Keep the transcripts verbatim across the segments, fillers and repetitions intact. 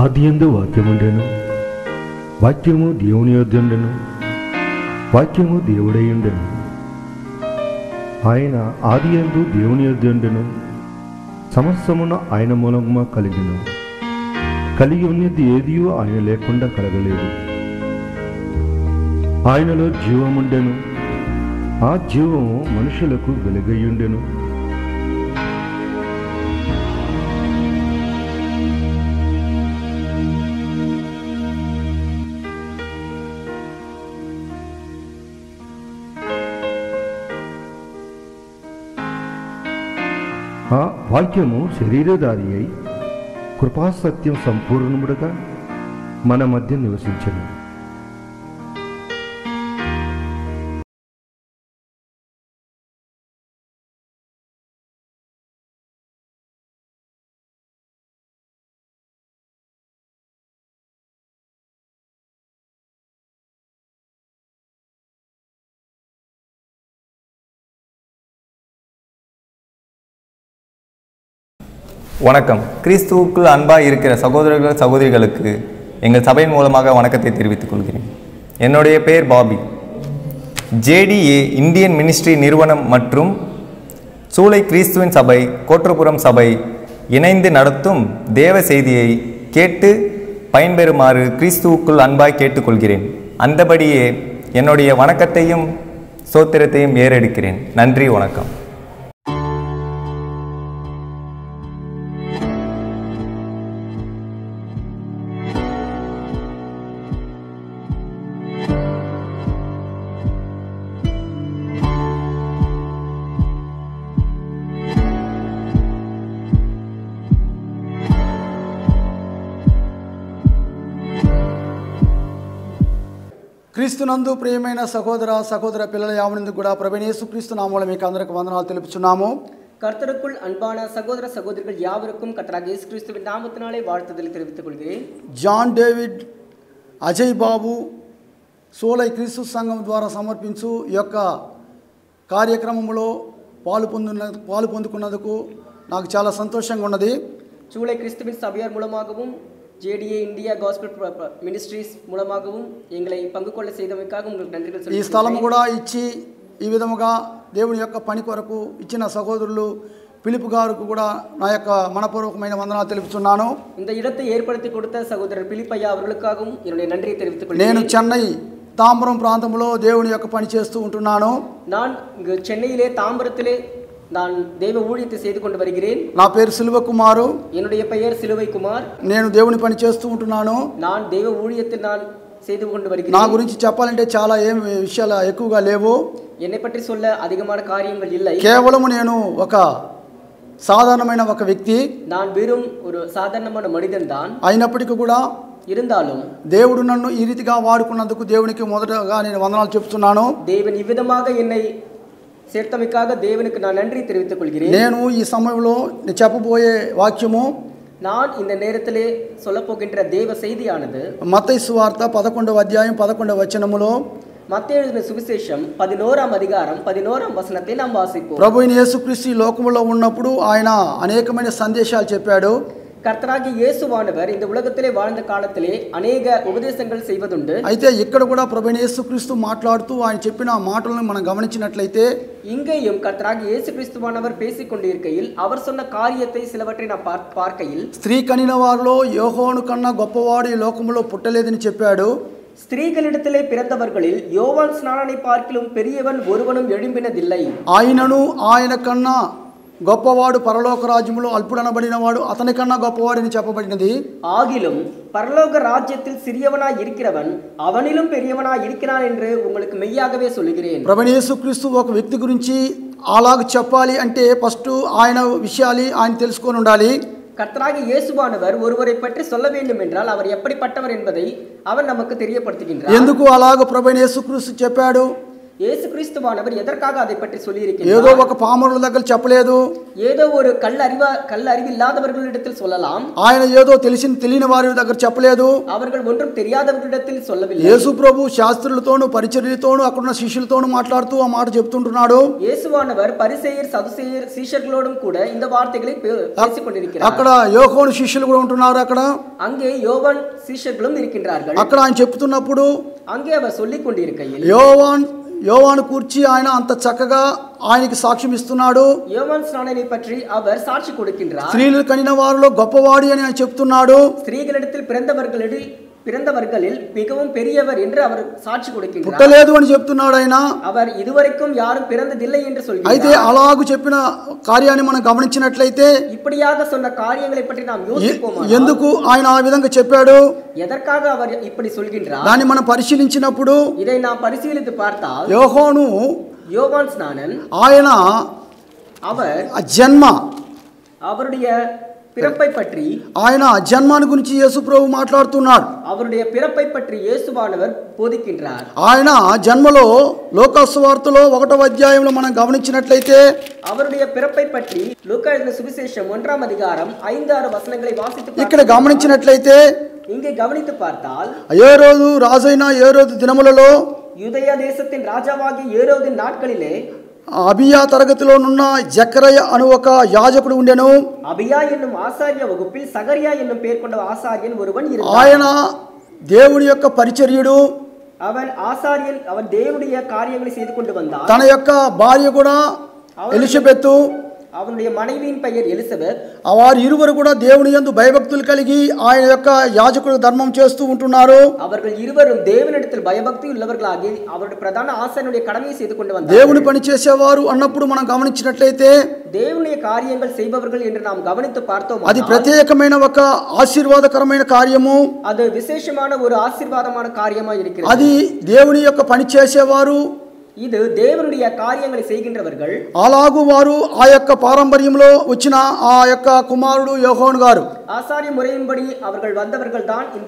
ఆదియందు వాక్యముండెను, వాక్యము దేవుని యొద్దుండెను, వాక్యము దేవుడై ఉండెను. ఆయన ఆదియందు దేవుని యొద్దుండెను, సమస్తమును ఆయన మూలముగా కలిగెను. కలిగి ఉన్నది ఏదియో ఆయన లేకుండా కలగలేదు. ఆయనలో జీవముండెను, ఆ జీవము మనుషులకు వెలుగయ్యుండెను. ఆ వాక్యము శరీరధారి అయి కృపాసత్యం సంపూర్ణముడుగా మన మధ్య నివసించను. வணக்கம். கிறிஸ்துவுக்குள் அன்பாக இருக்கிற சகோதரர்கள் சகோதரிகளுக்கு எங்கள் சபையின் மூலமாக வணக்கத்தை தெரிவித்துக் கொள்கிறேன். என்னுடைய பெயர் பாபி. ஜேடிஏ இந்தியன் மினிஸ்ட்ரி நிறுவனம் மற்றும் சூளை கிறிஸ்துவின் சபை கோட்டப்புறம் சபை இணைந்து நடத்தும் தேவ செய்தியை கேட்டு பயன்பெறுமாறு கிறிஸ்துவுக்குள் அன்பாய் கேட்டுக்கொள்கிறேன். அந்தபடியே என்னுடைய வணக்கத்தையும் சோத்திரத்தையும் ஏறெடுக்கிறேன். நன்றி, வணக்கம். క్రీస్తునందు ప్రియమైన సహోదర సహోదర పిల్లల యావనందుకు కూడా ప్రభువైన యేసుక్రీస్తు నామములో మీకు అందరికీ వందనాలు తెలుపుచున్నాము. கர்த்தருக்குள் அன்பான சகோதர சகோதரிகள் யாவருக்கும் கர்த்தராகிய இயேசு கிறிஸ்துவின் நாமத்தினாலே வாழ்த்துதலை தெரிவித்துக் கொள்கிறேன். జాన్ డేవిడ్, అజయ్ బాబు సూలై క్రీస్తు సంఘం ద్వారా సమర్పించు ఈ యొక్క కార్యక్రమంలో పాలు పొందిన పాలు పొందుకున్నందుకు నాకు చాలా సంతోషంగా ఉన్నది. சூளை கிறிஸ்துவின் சபையார் மூலமாகவும் ஜேடிஏ இந்தியா காஸ்பல் மினிஸ்ட்ரீஸ் மூலமாகவும் எங்களை பங்கு கொள்ள செய்தமைக்காக உங்களுக்கு நன்றிகள் சொல்லுகிறேன். ఈ స్థలం కూడా ఇచ్చి ఈ విధముగా దేవుని యొక్క పని కొరకు ఇచ్చిన సహోదరులు పిలుపు గారికి కూడా నా యొక్క మనపూర్వకమైన వందనాలు తెలుపుతున్నాను. இந்த இடத்தை ஏற்படுத்தி கொடுத்த சகோதரர் பிலிப்பையா அவர்களுக்காகவும் என்னுடைய நன்றியை தெரிவித்துக் கொள்கிறேன். నేను చెన్నై తాంబరం ప్రాంతంలో దేవుని యొక్క పని చేస్తూ ఉంటున్నాను. நான் చెన్నైలో తాంబరத்திலே நான் தேவ ஊழியத்தை செய்து கொண்டு வருகிறேன். నా పేరు సిలువ కుమారు. என்னுடைய பெயர் சிலுவை குமார். నేను దేవుని పని చేస్తూ ఉంటున్నాను. நான் தேவ ஊழியத்தை நான் செய்து கொண்டு வருகிறேன். నా గురించి చెప్పాలంటే చాలా ఏం విషయాలు ఎక్కువగా లేవు. என்னை பற்றி சொல்ல அதிகமான காரியங்கள் இல்லை. కేవలం నేను ఒక సాధారణమైన ఒక వ్యక్తి. நான் வெறும் ஒரு సాధారణమైన మనిదన్ தான். అయినప్పటికీ కూడా இருந்தாலும் దేవుడు నన్ను ఈ రీతిగా వాడుకున్నందుకు దేవునికి మొదటగా నేను వందనాలు చెప్తున్నాను. దేవుని ఈ విధంగా என்னை சேர்த்தமைக்காக தேவனுக்கு நான் நன்றி தெரிவித்துக் கொள்கிறேன். నేను ఈ సమయంలో నేను చెప్పబోయే వాక్యము நான் இந்த நேரத்திலே சொல்லப் போகின்ற தேவ செய்தியானது మత్తయి సువార్త పదకొండవ అధ్యాయం పదకొండవ వచనములో మత్తయి எழுதின సువిశేషం పదకొండవ అధికారం పదకొండవ వచనத்தை நாம் வாசிப்போம். ప్రభువైన యేసుక్రీస్తు ఈ లోకములో ఉన్నప్పుడు ఆయన అనేకమైన సందేశాలు చెప్పాడు. కర్తరాగి యేసువానவர் இந்த உலகத்திலே வாழ்ந்த காலத்திலே అనేక ఉపదేశங்கள் செய்வதுண்டு. అయితే ఇక్కడ కూడా ప్రభువైన యేసుక్రీస్తు మాట్లాడుతూ ఆయన చెప్పిన మాటలను మనం గమనించినట్లయితే இங்கேயும் கர்த்தராகிய இயேசு கிறிஸ்துவானவர் பேசிக் கொண்டிருக்கையில் அவர் சொன்ன காரியத்தை சிலவற்றை நாம் பார்க்கையில் స్త్రీ కనిన వారిలో యోహాను కన్నా గొప్పవాడు ఈ లోకములో పుట్టలేదని చెప్పాడు. స్త్రీகளிடத்திலே பிறந்தவர்களில் யோவான் ஸ்நானனை பார்க்கிலும் பெரியவன் ஒருவனும் எழும்பினதில்லை. ఆయనను ఆయన కన్నా గొప్పవాడు పరలోక రాజ్యములో అల్పుడనబడినవాడు అతని కన్నా గొప్పవాడని చెప్పబడినది. ఆగిலும் పరలోక రాజ్యத்தில் சிறியவனாய் இருக்கிறவன் அவனிலும் பெரியவனாய் இருக்கிறான் என்று உங்களுக்கு மெய்யாகவே சொல்கிறேன். ప్రభువైన యేసుక్రీస్తు ఒక వ్యక్తి గురించి అలాగ చెప్పాలి అంటే ఫస్ట్ ఆయన విషయాలు ఆయన తెలుసుకొని ఉండాలి. கர்த்தராகிய இயேசுவானவர் ஒருவரை பற்றி சொல்ல வேண்டும் என்றால் அவர் எப்படிப்பட்டவர் என்பதை அவர் நமக்கு தெரியப்படுத்துகின்றார். ఎందుకు అలాగ ప్రభువైన యేసుక్రీస్తు చెప్పాడు? యేసుక్రీస్తువానவர் ఎదర్కాగా அதை பற்றி சொல்லியிருக்கிறார். ఏదో ఒక పామరుల దగ్గర చెప్పలేదు. ఏదో ஒரு కళ్ళ அறிవ కళ్ళ அறிவில்லாதவர்களிடத்தில் சொல்லலாம். ఆయన ఏదో తెలిసిన తెలియని వారి దగ్గర చెప్పలేదు. அவர்கள் ஒன்றும் தெரியாதவர்களிடத்தில் சொல்லவில்லை. యేసు ప్రభు శాస్త్రులతోను పరిచర్యలతోను అక్కడున్న శిష్యులతోను మాట్లాడుతూ ఆ మాట చెప్తుంటున్నాడు. యేసువానவர் పరిసయ్యర్ సదుసేయర్ శిష్యులతోடும் కూడా இந்த வார்த்தைகளை பேசிக் கொண்டிருக்கிறார். అక్కడ యోహాను శిష్యులు కూడా ఉంటున్నారు. అక్కడ அங்கே யோவான் శిష్యులు இருக்கின்றார்கள். అక్కడ ఆయన చెప్తున్నప్పుడు அங்கே அவர் சொல்லிக் கொண்டிருக்கையில் యోవాన్ యోవాను కూర్చి ఆయన అంత చక్కగా ఆయనకి సాక్ష్యం ఇస్తున్నాడు. యోవాన్ స్నానని పற்றி அவர் సాక్షి கொடுக்கின்றார். స్త్రీలు కనిన వారిలో గొప్పవాడి అని ఆయన చెప్తున్నాడు. స్త్రీகளிடத்தில் பிறந்தவர்களில் பிறந்தவர்களில் மிகவும் பெரியவர் என்று அவர் సాక్షి கொடுக்கின்றார். పుట్టలేదు అని చెప్తున్నాడు ఆయన. அவர் இதுவரைக்கும் யாரும் பிறந்ததில்லை என்று சொல்கிறார். అయితే అలాగు చెప్పిన కార్యాన్ని మనం గమనించినట్లయితే இப்படியாக சொன்ன காரியங்களை பற்றி நாம் யோசிப்போமா? ఎందుకు ఆయన ఆ విధంగా చెప్పాడు? ఎదర్కాக அவர் இப்படி சொல்கின்றார்? దాన్ని మనం పరిశీలించినప్పుడు இதை நாம் பரிசீலித்து பார்த்தால் యోహాను யோவான் ஸ்நானன் ఆయన அவர் జన్మ அவருடைய பிறப்பை பற்றி ఆయన జన్మాన్ని గురించి యేసు ప్రభు మాట్లాడుతున్నాడు. அவருடைய பிறப்பை பற்றி యేసువానவர் బోధించారు. ఆయన జన్మలో లోకాసువార్తలో ఒకటవ అధ్యాయంలో మనం గమనించినట్లయితే அவருடைய பிறப்பை பற்றி லூக்கா எழுதின சுவிசேஷம் ஒன்றாம் அதிகாரம் ஐந்து ஆறு వచనங்களை వాసిத்து ఇక్కడ గమనించినట్లయితే இங்கே கவனித்து பார்த்தால் హేరోదు రాజైన హేరోదు దినములలో యూదయ దేశத்தின் రాజావాగియ హేరోదిన్ నాட்களிலே అబియా తరగతిలోనున్న జకరయ అను ఒక యాజకుడు ఉండెను. అబియా என்னும் ఆచార్య వగుப்பில் సగరియా என்னும் పేరు கொண்ட ఆచార్యన్ ஒருவன் இருந்தான். ఆయన దేవుని యొక్క పరిచర్యుడు. அவன் ஆசாரியன். அவன் தேவனுடைய காரியங்களை செய்து கொண்டு வந்தான். తన యొక్క భార్య కూడా ఎలిజబెత్. அவனுடைய மனைவியின் பெயர் எலிசபெத். వారు ఇరువురు కూడా దేవుని యందు భయభక్తులు కలిగి ఆయన యొక్క యాజకుడు ధర్మం చేస్తూ ఉంటున్నారు. அவர்கள் இருவரும் தேவனிடத்தில் பயபக்தி உள்ளவர்களாగి அவருடைய ప్రధాన ఆసానుடைய கடமையை செய்து கொண்டு வந்தார்கள். దేవుని పని చేసేవారు అన్నప్పుడు మనం గమనించినట్లయితే దేవుని కార్యங்கள் செய்பவர்கள் என்று நாம் கவனித்து பார்த்தோம். అది ప్రత్యేకమైన ఒక ఆశీర్వాదకరమైన కార్యము. அது விசேஷமான ஒரு ஆசீర్వాదமான காரியமாக இருக்கிறது. అది దేవుని యొక్క పని చేసేవారు. இது தேவனுடைய காரியங்களை செய்கின்றவர்கள். అలాగూ వారు ఆ యొక్క పారంపర్యంలో వచ్చిన ఆ యొక్క కుమారుడు యోహాను గారు. ஆசாரிய முறையின்படி அவர்கள் வந்தவர்கள் தான் இந்த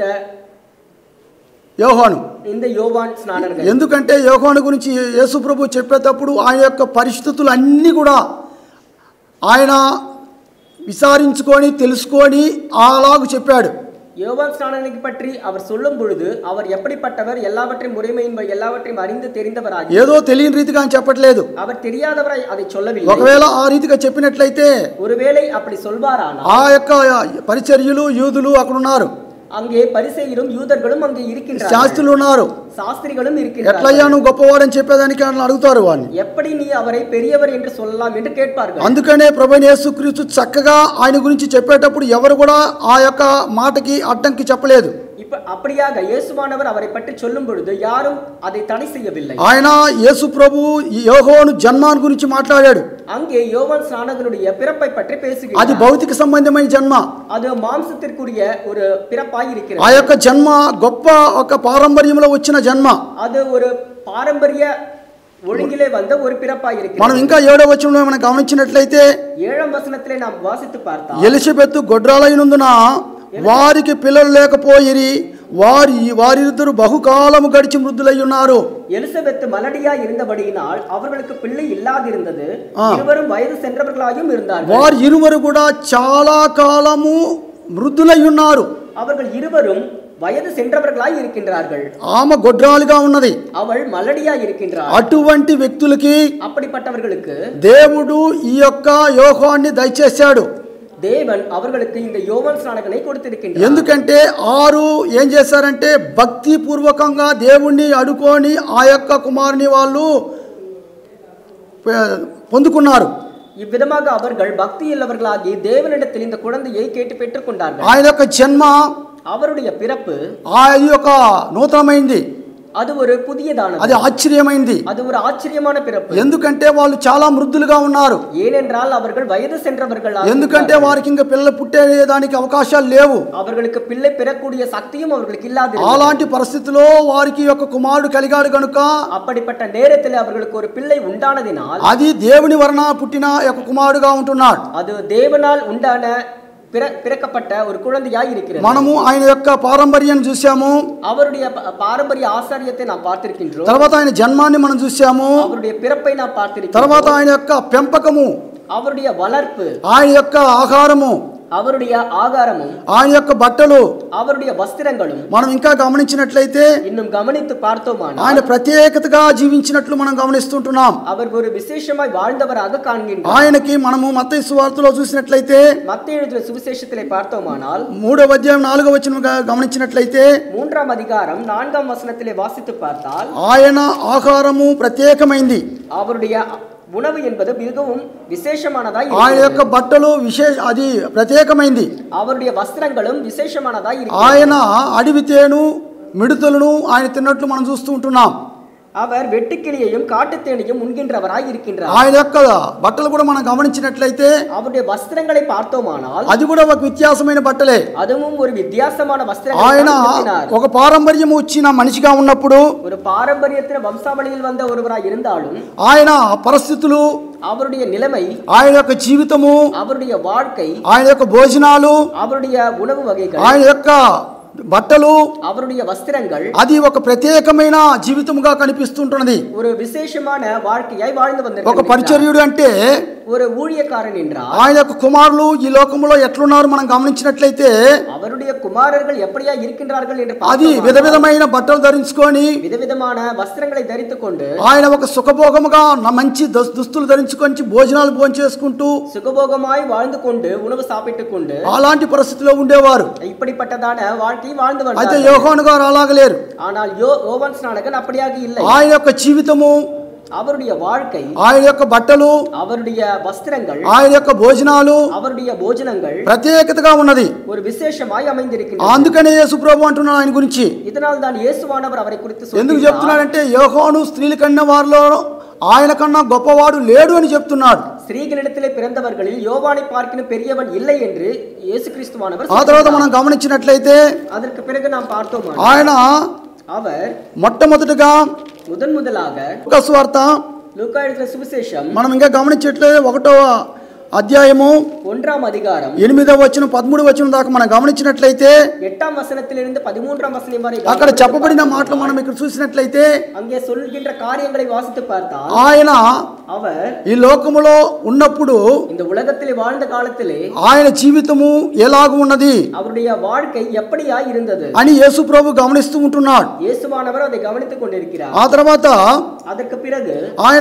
యోహాను இந்த యోవాన్ స్నానர்கள். ఎందుకంటే యోహాను గురించి యేసు ప్రభు చెప్పేటప్పుడు ఆయన యొక్క పరిస్థితులు అన్నీ కూడా ఆయన విచారించుకొని తెలుసుకొని అలాగూ చెప్పాడు. யோவான் ஸ்நானனை பற்றி அவர் சொல்லும் பொழுது அவர் எப்படிப்பட்டவர் எல்லாவற்றையும் முறைமையின் எல்லாவற்றையும் அறிந்து தெரிந்தவராக ఏదో తెలియని రీతిగా ఆయన చెప్పట్లేదు. அவர் தெரியாதவரை அதை சொல்லவில்லை. ఒకవేళ ఆ రీతిగా చెప్పినట్లయితే ஒருவேளை அப்படி சொல்வாரானால் ఆ యొక్క పరిచర్యలు యూదులు అక్కడ ఉన్నారు. அங்கே பரிசேயரும் యూదர்களும் அங்கே இருக்கின்றார்கள். శాస్త్రులు ఉన్నారు. శాస్త్రిகளும் இருக்கின்றார்கள். ఎట్లయ్యా నువ్వు గొప్పవాడని చెప్పేదానికి ఆయన అడుగుతారు వాడిని. எப்படி நீ அவரை பெரியவர் என்று சொல்லலாம் என்று కేట్పాர்கள். అందుకనే ప్రభువైన యేసుక్రీస్తు చక్కగా ఆయన గురించి చెప్పేటప్పుడు ఎవరు కూడా ఆ యొక్క మాటకి అడ్డంకి చెప్పలేదు. இப்ப அப்படியாக இயேசுவானவர் அவரை பற்றி சொல்லும் பொழுது யாரும் அதை தடை செய்யவில்லை. ఆయన యేసు ప్రభు యోహాను జన్మాన్ని గురించి మాట్లాడాడు. அங்கே யோவான் ஸ்நானகனுடைய பிறப்பை பற்றி பேசுகிறார். అది భౌతిక సంబంధమైన జన్మ. அது మాంసத்திற்குரிய ஒரு பிறப்பாய் இருக்கிறது. ఆ యొక్క జన్మ గొప్ప ఒక పారంపర్యంలో వచ్చిన జన్మ. அது ஒரு பாரம்பரிய ఒழுంగిలే వంద ஒரு பிறப்பாய் இருக்கிறது. మనం ఇంకా ఏడవ వచనంలో మనం గమనించినట్లయితే ఏడవ వచనத்திலே நாம் వాసిத்து பார்த்தால் ఎలిజబెత్ గొడ్రాలైనందున వారికి పిల్లలు లేకపోయిరి. వారి వారిద్దరు బహుకాలము గడిచి మృద్ధులై ఉన్నారు. எலிசபெத் மலடியா இருந்தபடியினால் அவர்களுக்கு பிள்ளை இல்லாதிருந்தது. இருவரும் వయసు சென்றவர்களாயும் இருந்தார்கள். వారు ఇరువురు కూడా చాలా కాలము మృద్ధులై ఉన్నారు. அவர்கள் இருவரும் వయసు சென்றவர்களாய் இருக்கின்றார்கள். ఆమె గొడ్రాలుగా ఉన్నది. அவள் మలడియా இருக்கின்றாள். అటువంటి వ్యక్తులకి அப்படிப்பட்டவர்களுக்கு దేవుడు ఈ యొక్క యోహాన్ని దయచేశాడు. దేవన్ அவர்களுக்கு இந்த யோவான் ஸ்நானகனை கொடுத்திருக்கின்றார். ఎందుకంటే ఆరు ఏం చేశారంటే భక్తి పూర్వకంగా దేవుణ్ణి అడుకొని ఆ యొక్క కుమారుని వాళ్ళు పొందుకున్నారు. இவ்விதமாக அவர்கள் பக்தி உள்ளவர்களாகி தேவனிடத்தில் இந்த குழந்தையை கேட்டு பெற்றுக் கொண்டார்கள். ఆయన యొక్క జన్మ அவருடைய பிறப்பு ఆ యొక్క నూతనమైంది. அது ஒரு புதியதானது. అది ఆశ్చర్యమైంది. அது ஒரு ஆச்சரியமான பிறப்பு. ఎందుకంటే వాళ్ళు చాలా మృద్ధులుగా ఉన్నారు. ஏனென்றால் அவர்கள் వయసు சென்றவர்களாக. ఎందుకంటే వారికి ఇంకా పిల్లలు పుట్టేదానికి అవకాశాలు లేవు. அவர்களுக்கு பிள்ளை பெறக்கூடிய சக்தியும் அவர்களுக்கு இல்லாதிருந்தது. అలాంటి పరిస్థితిలో వారికి ఒక కుమారుడు కలిగాడు కనుక அப்படிப்பட்ட நேரத்தில் அவர்களுக்கு ஒரு பிள்ளை உண்டானதினால் అది దేవుని వలన పుట్టిన ఒక కుమారుడుగా ఉంటున్నాడు. அது தேவனால் உண்டான பிறக்கப்பட்ட ஒரு குழந்தையாய் இருக்கிறது. మనము ఆయన యొక్క పారంపర్యాన్ని చూసాము. அவருடைய பாரம்பரிய ఆచార్యத்தை நாம் பார்த்திருக்கின்றோம். తర్వాత ఆయన జన్మాన్ని మనం చూసాము. அவருடைய பிறப்பை நாம் பார்த்திருக்கின்றோம். తర్వాత ఆయన యొక్క పెంపకము, அவருடைய வளர்ப்பு, ఆయన యొక్క ఆహారము, அவருடைய ஆகாரமும், ఆయన యొక్క బట్టలు, அவருடைய వస్త్రங்களும் మనం ఇంకా గమనించినట్లయితే இன்னும் கவனித்து பார்த்தோமானால் ఆయన ప్రత్యేకతగా జీవించినట్లు మనం గమనిస్తుంటున్నాం. அவர் ஒரு விசேஷமாய் வாழ்ந்தவராக காண்கின்றோம். ఆయనకి మనము మత్తయి సువార్తలో చూసినట్లయితే, మత్తయి எழுதிన సువిశేషத்திலே பார்த்தோமானால் మూడవ అధ్యాయం నాలుగవ వచనం గమనించినట్లయితే, மூன்றாம் அதிகாரம் நான்காம் వచనத்திலே వాసిத்து பார்த்தால் ఆయన ఆహారము ప్రత్యేకమైంది, அவருடைய ఉణவு என்பது மிகவும் விசேஷமானதாய் ఆయన యొక్క బట్టలు విశేష అది ప్రత్యేకమైంది, அவருடைய వస్త్రங்களும் విశేషமானதாய் ఆయన అడవి తేను మిడతలను ఆయన తిన్నట్లు మనం చూస్తూ ఉంటున్నాం. அவர் வெட்டுக்கிளியையும் காட்டுத்தேனையும் உண்கின்றவராய் இருக்கின்றார். ఆయన యొక్క బట్టలు కూడా మనం గమనించినట్లయితే அவருடைய వస్త్రங்களை பார்த்தோமானால் అది కూడా ఒక వ్యత్యాసమైన బట్టలే. அதுவும் ஒரு வித்தியாசமான వస్త్రங்களை ఆయన ధరించినాர். ఒక పారంపర్యం వచ్చిన మనిషిగా ఉన్నప్పుడు, ஒரு பாரம்பரியத்தின் వంశావళిயில் வந்த ஒருவராய் இருந்தாலும் ఆయన పరిస్థితులు, அவருடைய நிலைமை, ఆయన యొక్క జీవితము, அவருடைய வாழ்க்கை, ఆయన యొక్క భోజనాలు, அவருடைய உணவு వగైகள், ఆయన యొక్క బట్టలు, அவருடைய వస్త్రங்கள் అది ఒక ప్రత్యేకమైన జీవితముగా కనిపిస్తుంటున్నది. ஒரு விசேஷமான வாழ்க்கையாய் வாழ்ந்து ఒక வந்திருக்கிறார். పరిచర్యుడు అంటే ஒரு ஊழியக்காரன் என்றால் ఆయన యొక్క కుమారులు ఈ లోకంలో ఎట్లున్నారు మనం గమనించినట్లయితే, அவருடைய குமாரர்கள் எப்படியா இருக்கின்றார்கள் என்று అది பார்த்தோமானால் విధ విధమైన బట్టలు ధరించుకొని, విధవిధமான వస్త్రங்களை ధరిத்துக் கொண்டு ఆయన ఒక సుఖభోగముగా మంచి దుస్- దుస్తులు ధరించుకొని భోజనాలు భోజనం చేసుకుంటూ சுகபோகமாய் வாழ்ந்து கொண்டு உணவு சாப்பிட்டுக் கொண்டு అలాంటి పరిస్థితిలో ఉండేవారు. இப்படிப்பட்டதான வாழ்க்கை வாழ்ந்து అయితే வந்தார். యోహాను గారు అలాగలేరు. ஆனால் యో యోవాన్ స్నానకన్ அப்படியாக இல்லை. ఆయన యొక్క జీవితము, அவருடைய வாழ்க்கை, ఆయన యొక్క బట్టలు, அவருடைய వస్త్రங்கள், ఆయన యొక్క భోజనాలు அவருடைய భోజనங்கள் ప్రత్యేకతగా ఉన్నది. ஒரு విశేషமாய் அமைந்திருக்கின்றன. అందుకనే యేసు ప్రభు అంటున్నాడు ఆయన గురించి. இதனால் தான் இயேசுவானவர் அவரை குறித்து ఎందుకు சொல்கிறார். చెప్తున్నాడంటే, యోహాను స్త్రీల కన్నా వారిలో ఆయన కన్నా గొప్పవాడు లేడు అని చెప్తున్నాడు. స్త్రీகளிடத்திலே பிறந்தவர்களில் யோவானை பார்க்கினும் பெரியவன் இல்லை என்று இயேசு கிறிஸ்துவானவர் ఆ తర్వాత మనం சொல்கிறார். గమనించినట్లయితే அதற்கு பிறகு நாம் பார்த்தோம், ఆయన அவர் మొట్టమొదటిగా முதன் முதலாக లూకా సువార్త లూకా எழுதின சுவிசேஷம் మనం ఇంకా గమనించట్లేదు ఒకటవ అధ్యాయము ஒன்றாம் அதிகாரம் ఎనిమిదవ వచనం పదమూడు వచనం దాకా మనం గమనించినట్లయితే, எட்டாம் வசனத்திலிருந்து பதிமூன்றாம் வசனம் வரை అక్కడ చెప్పబడిన మాటలు మనం ఇక్కడ చూసినట్లయితే, அங்கே சொல்கின்ற காரியங்களை வாசித்து பார்த்தால் ఆయన அவர் ఈ లోకములో ఉన్నప్పుడు இந்த உலகத்திலே வாழ்ந்த காலத்திலே ఆయన జీవితము ఎలాగ ఉన్నది அவருடைய வாழ்க்கை எப்படியா இருந்தது అని యేసు ప్రభు గమనిస్తూ ఉంటున్నాడు. இயேசுவானவர் அதை கவனித்துக் கொண்டிருக்கிறார். ఆ తర్వాత அதற்கு பிறகு ఆయన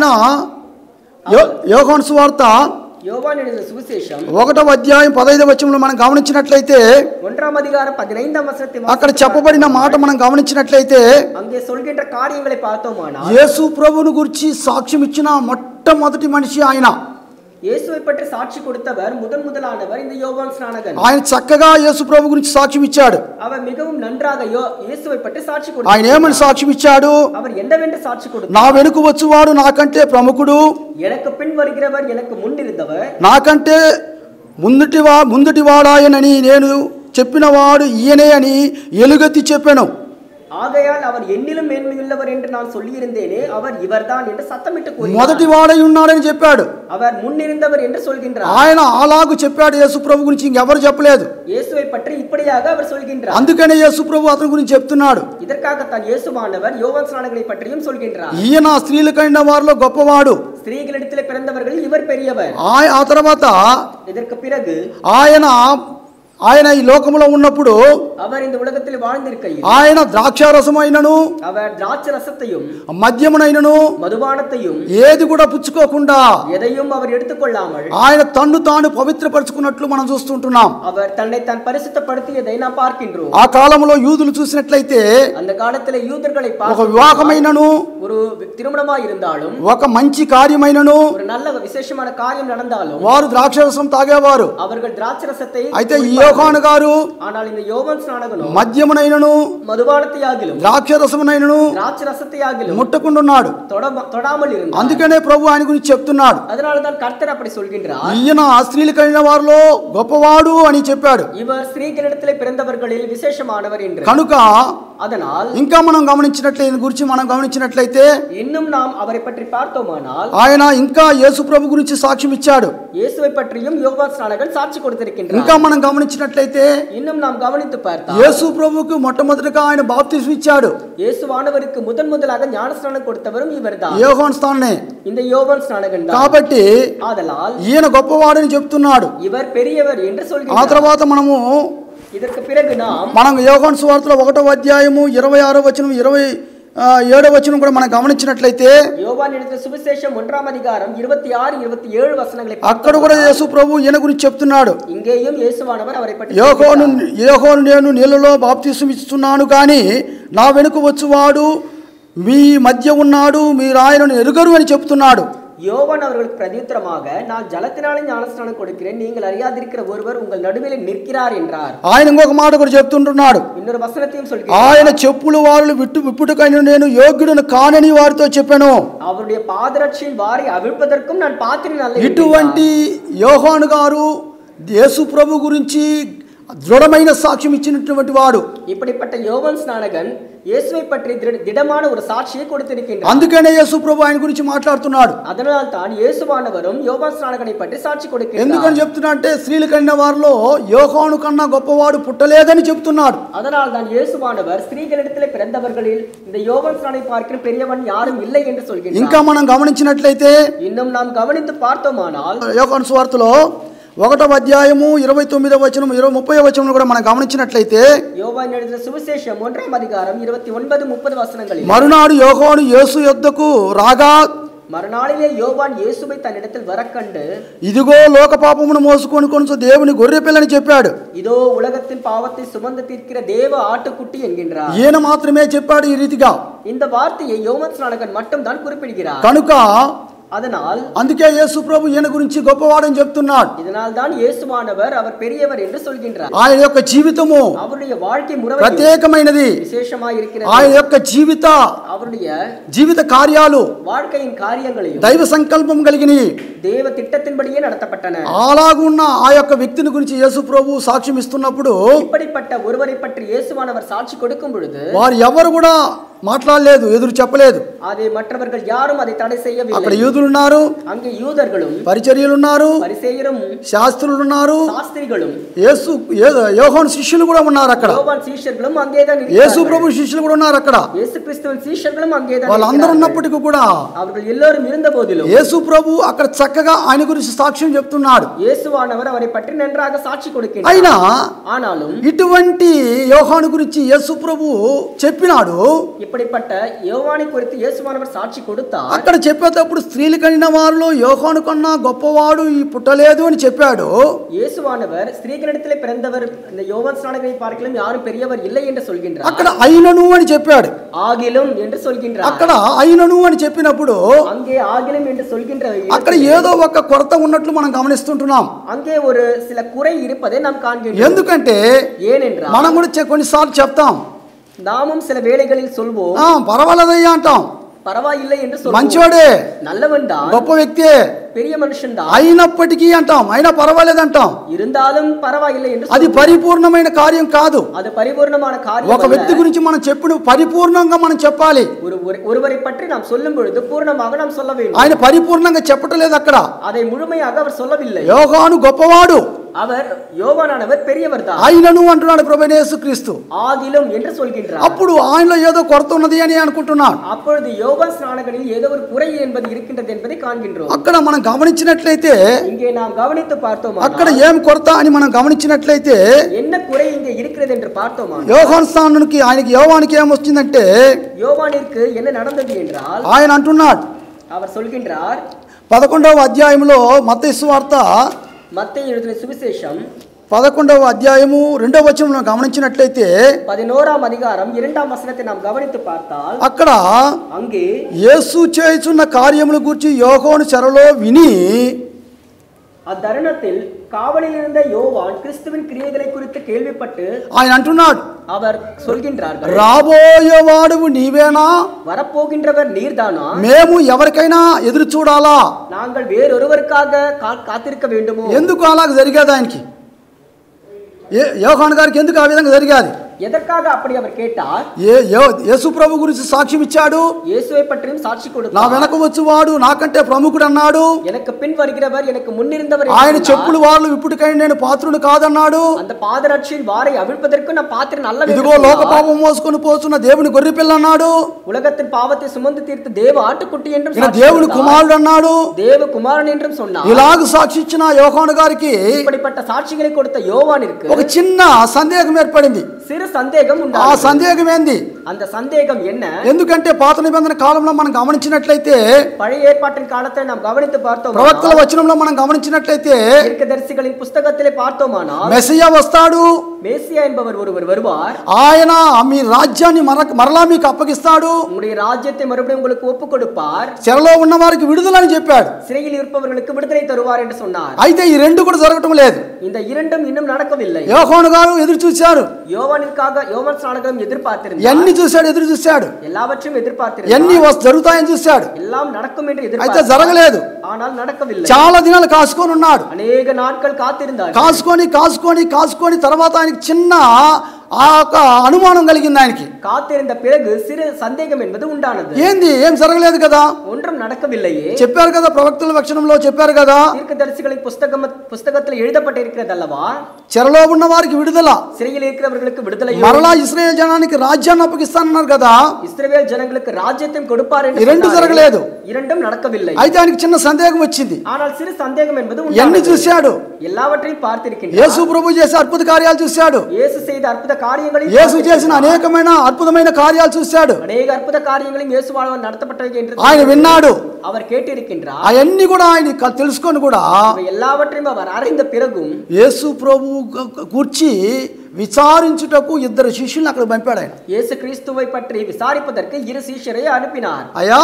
యో- యోహాను సువార్త யோவான் எழுதின சுவிசேஷம் ఒకటవ అధ్యాయం పదైదవ వచనంలో మనం గమనించినట్లయితే, ஒன்றாம் அதிகாரம் பதினைந்தாம் வசனத்தை అక్కడ வாசித்து చెప్పబడిన మాట మనం గమనించినట్లయితే, அங்கே சொல்கின்ற காரியங்களை பார்த்தோமானால் యేసు ప్రభువును గురించి సాక్ష్యం ఇచ్చిన మొట్టమొదటి మనిషి ఆయన. இயேசுவை பற்றி சாட்சி கொடுத்தவர் முதன் முதலானவர் இந்த யோவான் ஸ்நானகன். ఆయన చక్కగా యేసు ప్రభు గురించి సాక్ష్యం ఇచ్చాడు. அவர் மிகவும் நன்றாக யோ- இயேசுவை பற்றி சாட்சி ఆయన கொடுத்தார். ఏమని సాక్ష్యం ఇచ్చాడు? அவர் என்னவென்று சாட்சி கொடுத்தார்? నా వెనుక వచ్చువాడు నాకంటే ప్రముఖుడు, எனக்கு பின் வருகிறவர் எனக்கு முன் இருந்தவர், నాకంటే ముందుటివా ముందుటివాడాయనని నేను చెప్పినవాడు ఈయనే అని ఎలుగెత్తి చెప్పాను. ஆகையால் அவர் என்னிலும் மேன்மையுள்ளவர் என்று நான் சொல்லியிருந்தேனே, அவர் இவர்தான் என்று சத்தமிட்டு கூறினார். మొదటి వాడై ఉన్నాడని చెప్పాడు. அவர் முன்னிருந்தவர் என்று சொல்கின்றார். ఆయన అలాగూ చెప్పాడు యేసు ప్రభు గురించి, ఇంకెవరు చెప్పలేదు. இயேசுவை பற்றி இப்படியாக அவர் சொல்கின்றார். అందుకనే యేసు ప్రభు అతని గురించి చెప్తున్నాడు. இதற்காகத்தான் இயேசுவானவர் யோவான் ஸ்நானகனை பற்றியும் சொல்கின்றார். ఈయన స్త్రీలకైన వారిలో గొప్పవాడు. ஸ்திரீகளிடத்திலே பிறந்தவர்கள் இவர் பெரியவர். ఆయ- ఆ తర్వాత இதற்கு பிறகு ఆయన ఆయన ఈ లోకములో ఉన్నప్పుడు அவர் இந்த உலகத்தில் வாழ்ந்திருக்கையில் ఆయన ద్రాక్షారసమైనను அவர் திராட்சை ரசத்தையும் మద్యమునైనను மதுபானத்தையும் ఏది కూడా పుచ్చుకోకుండా எதையும் அவர் எடுத்துக்கொள்ளாமல் ఆయన తన్ను తాను పవిత్రపరుచుకున్నట్లు మనం చూస్తుంటున్నాం. அவர் தன்னை தான் பரிசுத்தப்படுத்தியதை நாம் பார்க்கின்றோம். ఆ కాలంలో యూదులు చూసినట్లయితే அந்த காலத்தில் யூதர்களை ఒక பார்க்கும் వివాహమైనను ஒரு திருமணமாய் இருந்தாலும் ఒక మంచి కార్యమైనను ஒரு நல்ல విశేషமான కార్యం நடந்தாலும் వారు ద్రాక్షారసం తాగేవారు. அவர்கள் திராட்சை రసத்தை అయితే ఈ குடிப்பார்கள். యోహాను గారు ஆனால் இந்த யோவான் ஸ்நானகனோ మద్యమునైనను మధుபாనத்தையாகிலும் ద్రాక్షారసమునైనను திராட்சை ரசத்தையாகிலும் ముట్టకుండున్నాడు. தொட- தொடாமல் இருந்தார். అందుకనే ప్రభు ఆయన గురించి చెప్తున్నాడు, அதனால தான் கர்த்தர் அப்படி சொல்கின்றார். ఈయన స్త్రీలకైన వారిలో గొప్పవాడు అని చెప్పాడు. இவர் ஸ்திரீகளிடத்திலே பிறந்தவர்களில் விசேஷமானவர் என்று. కనుక அதனால் ఇంకా మనం గమనించినట్లయితే గురించి మనం గమనించినట్లయితే இன்னும் நாம் அவரை பற்றி பார்த்தோமானால் ఆయన ఇంకా యేసు ప్రభు గురించి సాక్ష్యం ఇచ్చాడు. இயேசுவை பற்றியும் யோவான் ஸ்நானகன் சாட்சி கொடுத்திருக்கின்றார். ఇంకా మనం గమనించినట్లయితే இன்னும் நாம் கவனித்து பார்த்தால் యేసు ప్రభువుకు మొట్టమొదటిగా ఆయన బాప్తిస్మం ఇచ్చాడు. இயேசுவானவருக்கு முதன் முதலாக ஞானஸ்நானம் கொடுத்தவரும் ఇవర్தான், యోహాను స్థాననే. இந்த யோவான் ஸ்நானகன் தான். కాబట్టి ఆదలాల్ ఈయన గొప్పవాడని చెప్తున్నాడు. இவர் பெரியவர் என்று ఆ சொல்கிறார். తర్వాత మనము இதற்கு பிறகு நாம் మనం యోహాను సువార్తలో ఒకటో అధ్యాయము ఇరవై ఆరో వచనం ఇరవై ఏడో వచనం కూడా మనం గమనించినట్లయితే యోవాను எழுதின சுவிசேஷம் ஒன்றாம் அதிகாரம் இருபத்தி ஆறு இருபத்தி ஏழு వచనాలు అక్కడ కూడా యేసు ప్రభు ఈయన గురించి చెప్తున్నాడు. ఇంగేயும் యేసువానவர் అవரை పట్టి యోహాను యోహాను నేను నీళ్ళలో బాప్తిస్మం ఇస్తున్నాను కానీ నా వెనుక వచ్చువాడు మీ మధ్య ఉన్నాడు, మీరు ఆయనను ఎరుగరు అని చెప్తున్నాడు. யோவான் அவர்களுக்கு பிரதியுத்தரமாக, நான் ஜலத்தினாலே ஞானஸ்நானம் கொடுக்கிறேன், நீங்கள் அறியாதிருக்கிற ஒருவர் உங்கள் நடுவில் நிற்கிறார் என்றார். ఆయన ఇంకొక మాట కూడా చెప్తుంటున్నాడు. இன்னொரு వచనத்தையும் சொல்கிறார். ఆయన చెప్పులు వారు విట్టు విప్పుటకైన నేను యోగ్యుడను కానని వారితో చెప్పాను. அவருடைய பாதரட்சியின் வாரை அவிழ்ப்பதற்கும் நான் பாத்திரன் அல்ல. ఇటువంటి యోహాను గారు యేసు ప్రభు గురించి దృఢమైన సాక్ష్యం ఇచ్చినటువంటి వాడు. இப்படிப்பட்ட யோவான் ஸ்நானகன் இயேசுவை பற்றி திடமான ஒரு சாட்சியை கொடுத்திருக்கின்றார். అందుకనే యేసు ప్రభు ఆయన గురించి మాట్లాడుతున్నాడు. அதனால் தான் இயேசுவானவரும் யோவான் ஸ்நானகனை పట్టి సాక్షి கொடுக்கிறார். ఎందుకని చెప్తున్నా అంటే స్త్రీలు కన్న వారిలో యోహాను కన్నా గొప్పవాడు పుట్టలేదని చెప్తున్నాడు. அதனால் தான் இயேசுவானவர் స్త్రీகளிடத்திலே பிறந்தவர்களில் இந்த யோவான் ஸ்நானனை பார்க்கிற பெரியவன் யாரும் இல்லை என்று சொல்கிறார். ఇంకా మనం గమనించినట్లయితే இன்னும் நாம் கவனித்து பார்த்தோமானால் యోహాను సువార్తలో ఒకటో అధ్యాయము ఇరవై తొమ్మిదో వచనం ఇరవై ముప్పై వచనం కూడా మనం గమనించినట్లయితే యోవాను எழுதின సువిశేషం ஒன்றாம் அதிகாரம் இருபத்தி ஒன்பது முப்பது వచనங்களில் మరునాడు యోహాను యేసు యొద్దకు రాగా మరునాளிலே యోవాన్ యేసుவை తన్నిடத்தில் வரக்கண்டு ఇదిగో లోక పాపమును మోసుకొని కొనుచు దేవుని గొర్రె పిల్లని చెప్పాడు. இதோ உலகத்தின் பாவத்தை சுமந்து தீர்க்கிற தேவ ஆட்டுக்குட்டி என்கின்றார். ఈయన మాత్రమే చెప్పాడు ఈ రీతిగా. இந்த வார்த்தையை யோவான் ஸ்நானகன் மட்டும் தான் குறிப்பிடுகிறார். కనుక அதனால் అందుకే యేసు ప్రభు ఈయన గురించి గొప్పవాడని చెప్తున్నాడు. இதனால் தான் இயேசுவானவர் அவர் பெரியவர் என்று சொல்கின்றார். ఆయన యొక్క జీవితము அவருடைய வாழ்க்கை முறை ప్రత్యేకమైనది, விசேஷமாய் இருக்கிறது. ఆయన యొక్క జీవిత அவருடைய జీవిత కార్యాలు வாழ்க்கையின் காரியங்களையும் దైవ సంకల్పం కలిగినవి, தேவ திட்டத்தின்படியே நடத்தப்பட்டன. అలాగున్న ఆ యొక్క వ్యక్తిని గురించి యేసు ప్రభు సాక్ష్యం ఇస్తున్నప్పుడు இப்படிப்பட்ட ஒருவரை பற்றி இயேசுவானவர் சாட்சி கொடுக்கும் பொழுது వారు ఎవరు కూడా మాట్లాడలేదు, ఎదురు చెప్పలేదు. அதை மற்றவர்கள் யாரும் அதை தடை செய்யவில்லை. అక్కడ యూదులు ఉన్నారు, அங்கே యూదர்களும் పరిచర్యలు ఉన్నారు, పరిసయ్యரும் శాస్త్రులు ఉన్నారు, శాస్త్రిகளும் యేసు యోహాను శిష్యులు కూడా ఉన్నారు అక్కడ. యోవాన్ శిష్యులు అంగేதான் యేసు ప్రభు శిష్యులు కూడా ఉన్నారు అక్కడ. యేసు క్రీస్తువిன் శిష్యులు అంగేதான் వాళ్ళందరూ ఉన్నప్పటికీ కూడా அவர்கள் எல்லோரும் இருந்த போதிலும் యేసు ప్రభు అక్కడ చక్కగా ఆయన గురించి సాక్ష్యం చెప్తున్నాడు. యేసువానவர் அவரை பற்றி நன்றாக சாட்சி கொடுக்கிறார். అయినా ఆనాலும் ఇటువంటి యోహాను గురించి యేసు ప్రభు చెప్పినాడు. இப்படிப்பட்ட யோவானை குறித்து இயேசுவானவர் சாட்சி கொடுத்தார். అక్కడ చెప్పేటప్పుడు స్త్రీలు కనిన వారిలో యోహాను కన్నా గొప్పవాడు ఈ పుట్టలేదు అని చెప్పాడు. இயேசுவானவர் ஸ்திரீகளிடத்திலே பிறந்தவர் இந்த யோவான் ஸ்நானகனை பார்க்கலாம் யாரும் பெரியவர் இல்லை என்று சொல்கின்றார். అక్కడ అయినను అని చెప్పాడు. ఆగిలం என்று சொல்கின்றார். అక్కడ అయినను అని చెప్పినప్పుడు அங்கே ஆகிலம் என்று சொல்கின்ற అక్కడ ఏదో ఒక కొరత ఉన్నట్లు మనం గమనిస్తుంటున్నాం. அங்கே ஒரு சில குறை இருப்பதை நாம் காண்கிறோம். ఎందుకంటే ஏனென்றால் మనం కూడా కొన్నిసార్లు చెప్తాం, நாமும் சில வேளைகளில் சொல்வோம் పర్వాలేదయ్యా అంటాం, பரவாயில்லை என்று சொல்வோம், మంచోడే, நல்லவன் தான், గొప్ప వ్యక్తే, பெரிய మనుషున్ தான், అయినప్పటికీ అంటాం, అయినా పర్వాలేదంటాం. இருந்தாலும் పరవాయిல்லை என்று అది పరిపూర్ణమైన కార్యం కాదు. அது పరిపూర్ణமான కార్యం. ఒక వ్యక్తి గురించి మనం చెప్పిన పరిపూర్ణంగా మనం చెప్పాలి. ஒரு ஒருவரை பற்றி நாம் சொல்லும் பொழுது పూర్ణமாக நாம் சொல்ல வேண்டும். ఆయన పరిపూర్ణంగా చెప్పటం లేదు అక్కడ. அதை முழுமையாக அவர் சொல்லவில்லை. యోహాను గొప్పవాడు, அவர் யோவானானவர் பெரியவர் தான், ఆయనను అంటున్నాడు ప్రభువైన యేసుక్రీస్తు. ஆகிலும் என்று சொல்கின்றார். అప్పుడు ఆయనలో ఏదో కొరత ఉన్నది అని అనుకుంటున్నాను. அப்பொழுது யோவான் ஸ்நானகனில் ஏதோ ஒரு குறை என்பது இருக்கின்றது என்பதை కాண்கின்றோம். అక్కడ మనం గమనించినట్లయితే இங்கே நாம் கவனித்து பார்த்தோம், అక్కడ ఏం కొరత అని మనం గమనించినట్లయితే என்ன కుறை இங்கே இருக்கிறது என்று பார்த்தோமா, యోహాను స్థానానికి ఆయనకి యోవానికి ఏమొచ్చిందంటే யோவானிற்கு என்ன நடந்தது என்றால் ఆయన అంటున్నాడు, அவர் சொல்கின்றார் పదకొండవ అధ్యాయంలో మత్తయి సువార్త మత్తయి எழுதின சுவிசேஷம் పదకొండవ అధ్యాయము రెండవ వచనం గమనించినట్లయితే பதினோராம் அதிகாரம் இரண்டாம் வசனத்தை நாம் கவனித்து பார்த்தால் అక్కడ அங்கே యేసు చేయుచున్న కార్యముల గురించి యోహాను చెరలో విని அத்தருணத்தில் காவலில் இருந்த யோவான் கிறிஸ்துவின் கிரியைகளை குறித்து கேள்விப்பட்டு ఆయన అంటున్నాడు, அவர் சொல்கின்றார்கள், రాబోయేవాడువు నీవేనా, வரப்போகின்றவர் நீர்தானா, మేము ఎవరికైనా ఎదురు చూడాలా, நாங்கள் வேறொருவருக்காக காத்திருக்க வேண்டுமோ. ఎందుకు అలాగ జరిగేది ఆయనకి, యోహాను గారికి ఎందుకు ఆ విధంగా జరిగేది? எதற்காக அப்படி அவர் கேட்டார்? యేసు ప్రభు గురించి సాక్ష్యం ఇచ్చాడు. యేసుவை పற்றியும் సాక్షి கொடுத்தார். నా వెనక వచ్చేవాడు నాకంటే ప్రముఖుడు అన్నాడు. எனக்கு பின் வருகிறவர் எனக்கு முன்னிருந்தவர். ఆయన చెప్పులు వారు ఇప్పటికైనా నేను పాత్రుడు కాదన్నాడు. அந்த பாதரட்சியின் வாரை అవిழ்పதற்கு నా పాత్రను అల్ల. ఇదిగో లోక పాపం మోసుకొని పోతున్న దేవుని గొర్రె పిల్ల అన్నాడు. உலகத்தின் பாவத்தை சுமந்து தீர்த்த தேவ ఆటుకుట్టి என்றும் ఈయన దేవుని కుమారుడు అన్నాడు. தேவ కుమారుని என்றும் சொன்னார். ఇలాగ సాక్షి ఇచ్చిన యోహాను గారికి இப்படிப்பட்ட సాక్షిகளை கொடுத்த யோவானிற்கு ఒక చిన్న సందేహం ఏర్పడింది. சிறு சந்தேகம் உண்டானது. ఆ సందేహం ఏంది? அந்த சந்தேகம் என்ன? ఎందుకంటే పాత నిబంధన కాలంలో మనం గమనించినట్లయితే, పழைయ ఏర్పాటిన్ కాలத்தை நாம் கவனித்து பார்த்தோம், ప్రవక్తల వచనంలో మనం గమనించినట్లయితే దీర్ఘదర్శిகளின் పుస్తకத்திலே பார்த்தோமானால் మెస్సియా వస్తాడు, మేసియా என்பவர் ஒருவர் வருவார், ఆయన మీ రాజ్యాన్ని మరలా మీకు అప్పగిస్తాడు, உங்களுடைய ராஜ்யத்தை மறுபடியும் உங்களுக்கு ஒப்பு கொடுப்பார், చెరలో ఉన్న వారికి విడుదలని చెప్పాడు, சிறையில் இருப்பவர்களுக்கு విడుదலை తరువాர் என்று சொன்னார். అయితే ఈ రెండు కూడా జరగటం లేదు. இந்த இரண்டும் இன்னும் நடக்கவில்லை. యోహాను గారు ఎదురు చూశారు. யோவானிற்காக யோவான் స్నానకం ఎదుర్పార్த்திருந்தார். ఎన్ని చూశాడు? ఎదురు చూశాడు. எல்லாவற்றையும் ఎదుర్పార్த்திருந்தார். ఎన్ని జరుగుతాయని చూశాడు. எல்லாம் நடக்கும் என்று అయితే எதிர்பார்த்தார். జరగలేదు. ஆனால் நடக்கவில்லை. చాలా దినాలు కాసుకొని ఉన్నాడు. అనేక నాட்கள் కాத்திருந்தார். కాసుకొని కాసుకొని కాసుకొని తర్వాత ఆయనకి చిన్న ఆ ఒక అనుమానం కలిగింది. ఆయనకి కాத்திருந்த பிறகு சிறு சந்தேகம் என்பது உண்டானது. ఏంది? ఏం జరగలేదు కదా, ஒன்றும் நடக்கவில்லையே. చెప్పారు కదా, ప్రవక్తల వచనంలో చెప్పారు కదా, தீர்க்கதரிசிகளின் புத்தகம் புத்தகத்தில் எழுதப்பட்டிருக்கிறது அல்லவா, చెరలో ఉన్న వారికి విడుదల, சிறையில் இருக்கிறவர்களுக்கு விடுதலை, మరలా ఇశ్రాయేల్ జనానికి రాజ్యాన్ని అప్పగిస్తానన్నారు కదా, ఇశ్రాయేల్ జనங்களுக்கு రాజ్యత్వం கொடுப்பார் என்று రెండు జరగలేదు. இரண்டும் நடக்கவில்லை. అయితే ఆయనకి చిన్న సందేహం వచ్చింది. ஆனால் சிறு சந்தேகம் என்பது ఎన్ని உண்டானது. చూశాడు? எல்லாவற்றையும் பார்த்திருக்கின்றார். యేసు ప్రభు చేసే అద్భుత కార్యాలు చూశాడు. యేసు செய்த అద్భుత కార్యங்களை, యేసు చేసిన అనేకమైన అద్భుతమైన కార్యాలు చూశాడు. అనేక అద్భుత కార్యങ്ങളും యేసు వాళ్ళ நடத்தப்பட்டவை என்று ఆయన విన్నాడు. அவர் கேட்டிருக்கின்றார். అవన్నీ కూడా ఆయన తెలుసుకొని కూడా எல்லாவற்றையும் அவர் அறிந்த பிறகும் యేసు ప్రభు కూర్చి విచారించుటకు ఇద్దరు శిష్యులను అక్కడ పంపాడు. ఆయన యేసు క్రీస్తుவை పற்றி విచారింపதற்கு ఇరు శిష్యుரை అனுப்பினார். అయ్యా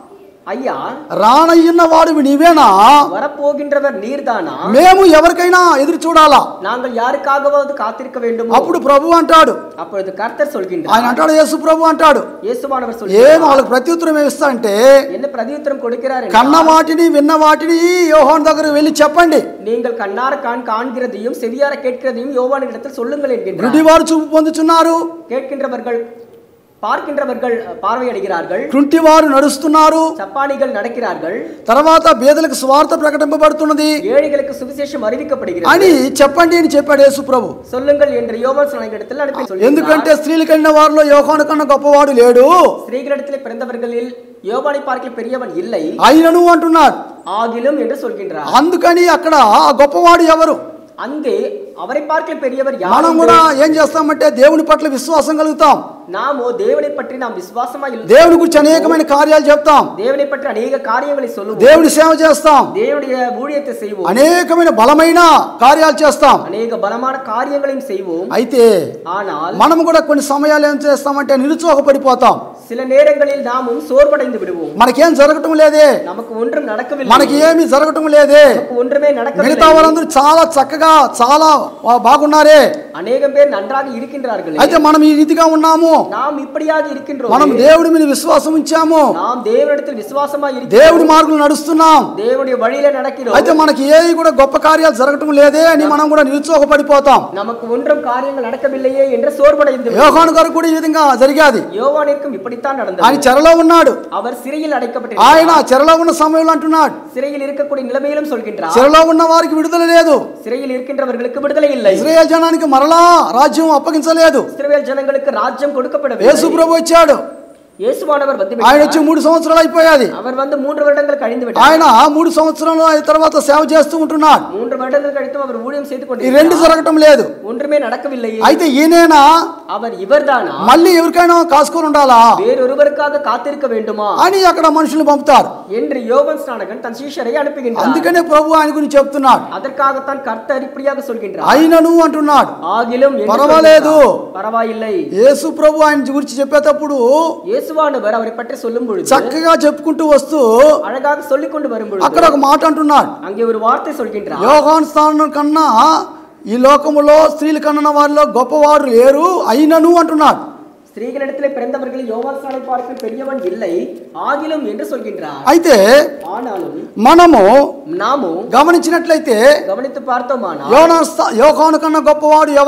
ஐயா, రానయ్యున్న వాడు నీవేనా? வரப்போகின்றவர் நீர்தானா? మేము ఎవరికైనా ఎదురు చూడాలా? நாங்கள் யாருக்காகவாவது காத்திருக்க வேண்டும். అప్పుడు ప్రభు అంటాడు, அப்பொழுது கர்த்தர் சொல்கின்றார். ఆయన అంటాడు, యేసు ప్రభు అంటాడు, యేసువానவர் ఏం சொல்கிறார். వాళ్ళకి ప్రత్యుత్తరం ఏమిస్తా అంటే, என்ன பிரதியுத்தரம் கொடுக்கிறார்? కన్న వాటిని విన్న వాటిని యోహాను దగ్గరకు వెళ్ళి చెప్పండి, நீங்கள் కన్నార కాన్ కాண்கிறதையும் செவியார கேட்கிறதையும் யோவானிடத்தில் சொல்லுங்கள் என்கின்றார். గుడ్డివారు చూపు పొందుచున్నారు, கேட்கின்றவர்கள் பார்க்கின்றவர்கள் பார்வையடைகிறார்கள், కుంటివారు నడుస్తున్నారు, சப்பானிகள் நடக்கிறார்கள், తర్వాత బేదలకు స్వార్థ ప్రకటింపబడుతున్నది ஏழைகளுக்கு சுவிசேஷம் அறிவிக்கப்படுகிறது అని చెప్పండి అని చెప్పాడు యేసు ప్రభు. சொல்லுங்கள் என்று யோவான் ஸ்நானகரிடத்தில் అనిపి சொல்கிறார். ఎందుకంటే స్త్రీలు కన్నా వారిలో యోహాను కన్నా గొప్పవాడు లేడు, ஸ்திரீகளிடத்தில் பிறந்தவர்களில் யோவானை பார்க்க பெரியவன் இல்லை, అయినను అంటున్నాడు. ஆகிலும் என்று சொல்கின்றார். అందుకని అక్కడ ఆ గొప్పవాడు ఎవరు? அங்கே அவரை பார்க்க பெரியவர் யார்? మనం కూడా ఏం చేస్తామంటే దేవుని పట్ల విశ్వాసం కలుగుతాం, நாமோ தேவனை பற்றி நாம் விசுவாசமா இல்லை, దేవుని గురించి అనేకమైన కార్యాలు చెప్తాం, தேவனை பற்றி అనేక కార్యங்களை சொல்லுவோம், దేవుని సేవ చేస్తాం, தேவனுடைய ஊழியத்தை செய்வோம், అనేకమైన బలమైన కార్యాలు చేస్తాం, అనేక బలమైన కార్యங்களையும் செய்வோம். అయితే ஆனால் మనం కూడా కొన్ని సమయాలు ఏం చేస్తామంటే నిరుత్సాహపడిపోతాం, சில நேரங்களில் நாமும் சோர்வடைந்து விடுவோம். మనకేం జరగటం లేదే, நமக்கு ஒன்றும் நடக்கவில்லை, మనకి ఏమీ జరగటం లేదే, நமக்கு ஒன்றுமே நடக்கவில்லை, మిగతా వాళ్ళందరూ చాలా చక్కగా చాలా బాగున్నారే, అనేకం பேர் நன்றாக இருக்கின்றார்கள், అయితే మనం ఈ రీతిగా ఉన్నాము, நாம் இப்படியாக இருக்கின்றோம், మనం దేవుడి మీద విశ్వాసం ఉంచాము, நாம் தேவனிடத்தில் విశ్వాసமா இருக்கிறோம், దేవుడి మార్గంలో నడుస్తున్నాం, దేవుని వழிలో నడக்கிறோம், అయితే మనకి ఏది కూడా గొప్ప కార్యాలు జరగటం లేదే అని మనం కూడా నిరుత్సాహపడిపోతాం. நமக்கு ஒன்றும் காரியங்கள் நடக்கவில்லையே என்று சோர்வடைந்து యోహాను గారు కూడా ఈ విధంగా జరిగాది. யோவானிற்கும் இப்படித்தான் நடந்தது. ఆయన చెరలో ఉన్నాడు, அவர் సిறையில் అడైக்கப்பட்டார். ఆయన చెరలో ఉన్న సమయంలో అంటున్నాడు, సిறையில் இருக்கக்கூடிய నిలமையிலும் சொல்கின்றார், చెరలో ఉన్న వారికి విడుదల లేదు, సిறையில் இருக்கின்றவர்களுக்கு విడుదலை இல்லை, ఇశ్రాయేల్ జనానికి మరలా రాజ్యం అప్పగించలేదు. ఇశ్రాయేల్ జనங்களுக்கு రాజ్యం கொடுக்கப்படவில்லை. యేసు ప్రభు వచ్చాడు, యేసువానவர் வந்து ఆయన వచ్చి మూడు సంవత్సరాలు అయిపోయాది, அவர் வந்து மூன்று வருடங்கள் கழிந்து விட்டார். ఆయన మూడు సంవత్సరాలు అయిన తర్వాత సేవ చేస్తూ ఉంటున్నాడు. மூன்று வருடங்கள் கழித்தும் அவர் ஊழியம் செய்து ఈ கொண்டிருக்கிறார். రెండు జరగటం లేదు. ஒன்றுமே நடக்கவில்லை. అయితే ఈయనేనా அவர் ఇవర్దానా? మళ్ళీ ఎవరికైనా కాసుకొని ఉండాలా వేరొరువరుக்காக కాத்திருக்க వేண்டுమా అని అక్కడ మనుషులు పంపుతారు. என்று யோவான் ஸ்நானகன் தன் శిష్యుரை అனுపుகின்றார். అందుకనే ప్రభు ఆయన గురించి చెప్తున్నాడు, அதற்காகத்தான் கர்த்தர் இப்படியாக சொல்கின்றார். అయినను అంటున్నాడు, ஆகிலும் என்று పర్వాలేదు, சொல்கிறார். పర్వాయిల్లై. యేసు ప్రభు ఆయన గురించి చెప్పేటప్పుడు యేసువానவர் அவரை பற்றி சொல்லும் பொழுது చక్కగా చెప్పుకుంటూ వస్తూ అழகாக சொல்லிக் கொண்டு வரும் பொழுது అక్కడ ఒక మాట అంటున్నాడు, அங்கே ஒரு வார்த்தை சொல்கின்றார். యోహాను స్థానం కన్నా ఈ లోకములో స్త్రీలు కన్న వారిలో గొప్పవారు లేరు, అయినను అంటున్నాడు. స్త్రీகளிடத்திலே பிறந்தவர்கள் யோவான் ஸ்நானனை பார்க்க பெரியவன் இல்லை, ஆகிலும் என்று சொல்கின்றார். అయితే ஆனாலும் మనము నాము గమనించినట్లయితే గమనించి பார்த்தோమానా యోహాను కన్నా గొప్పవాడు ఎవరు?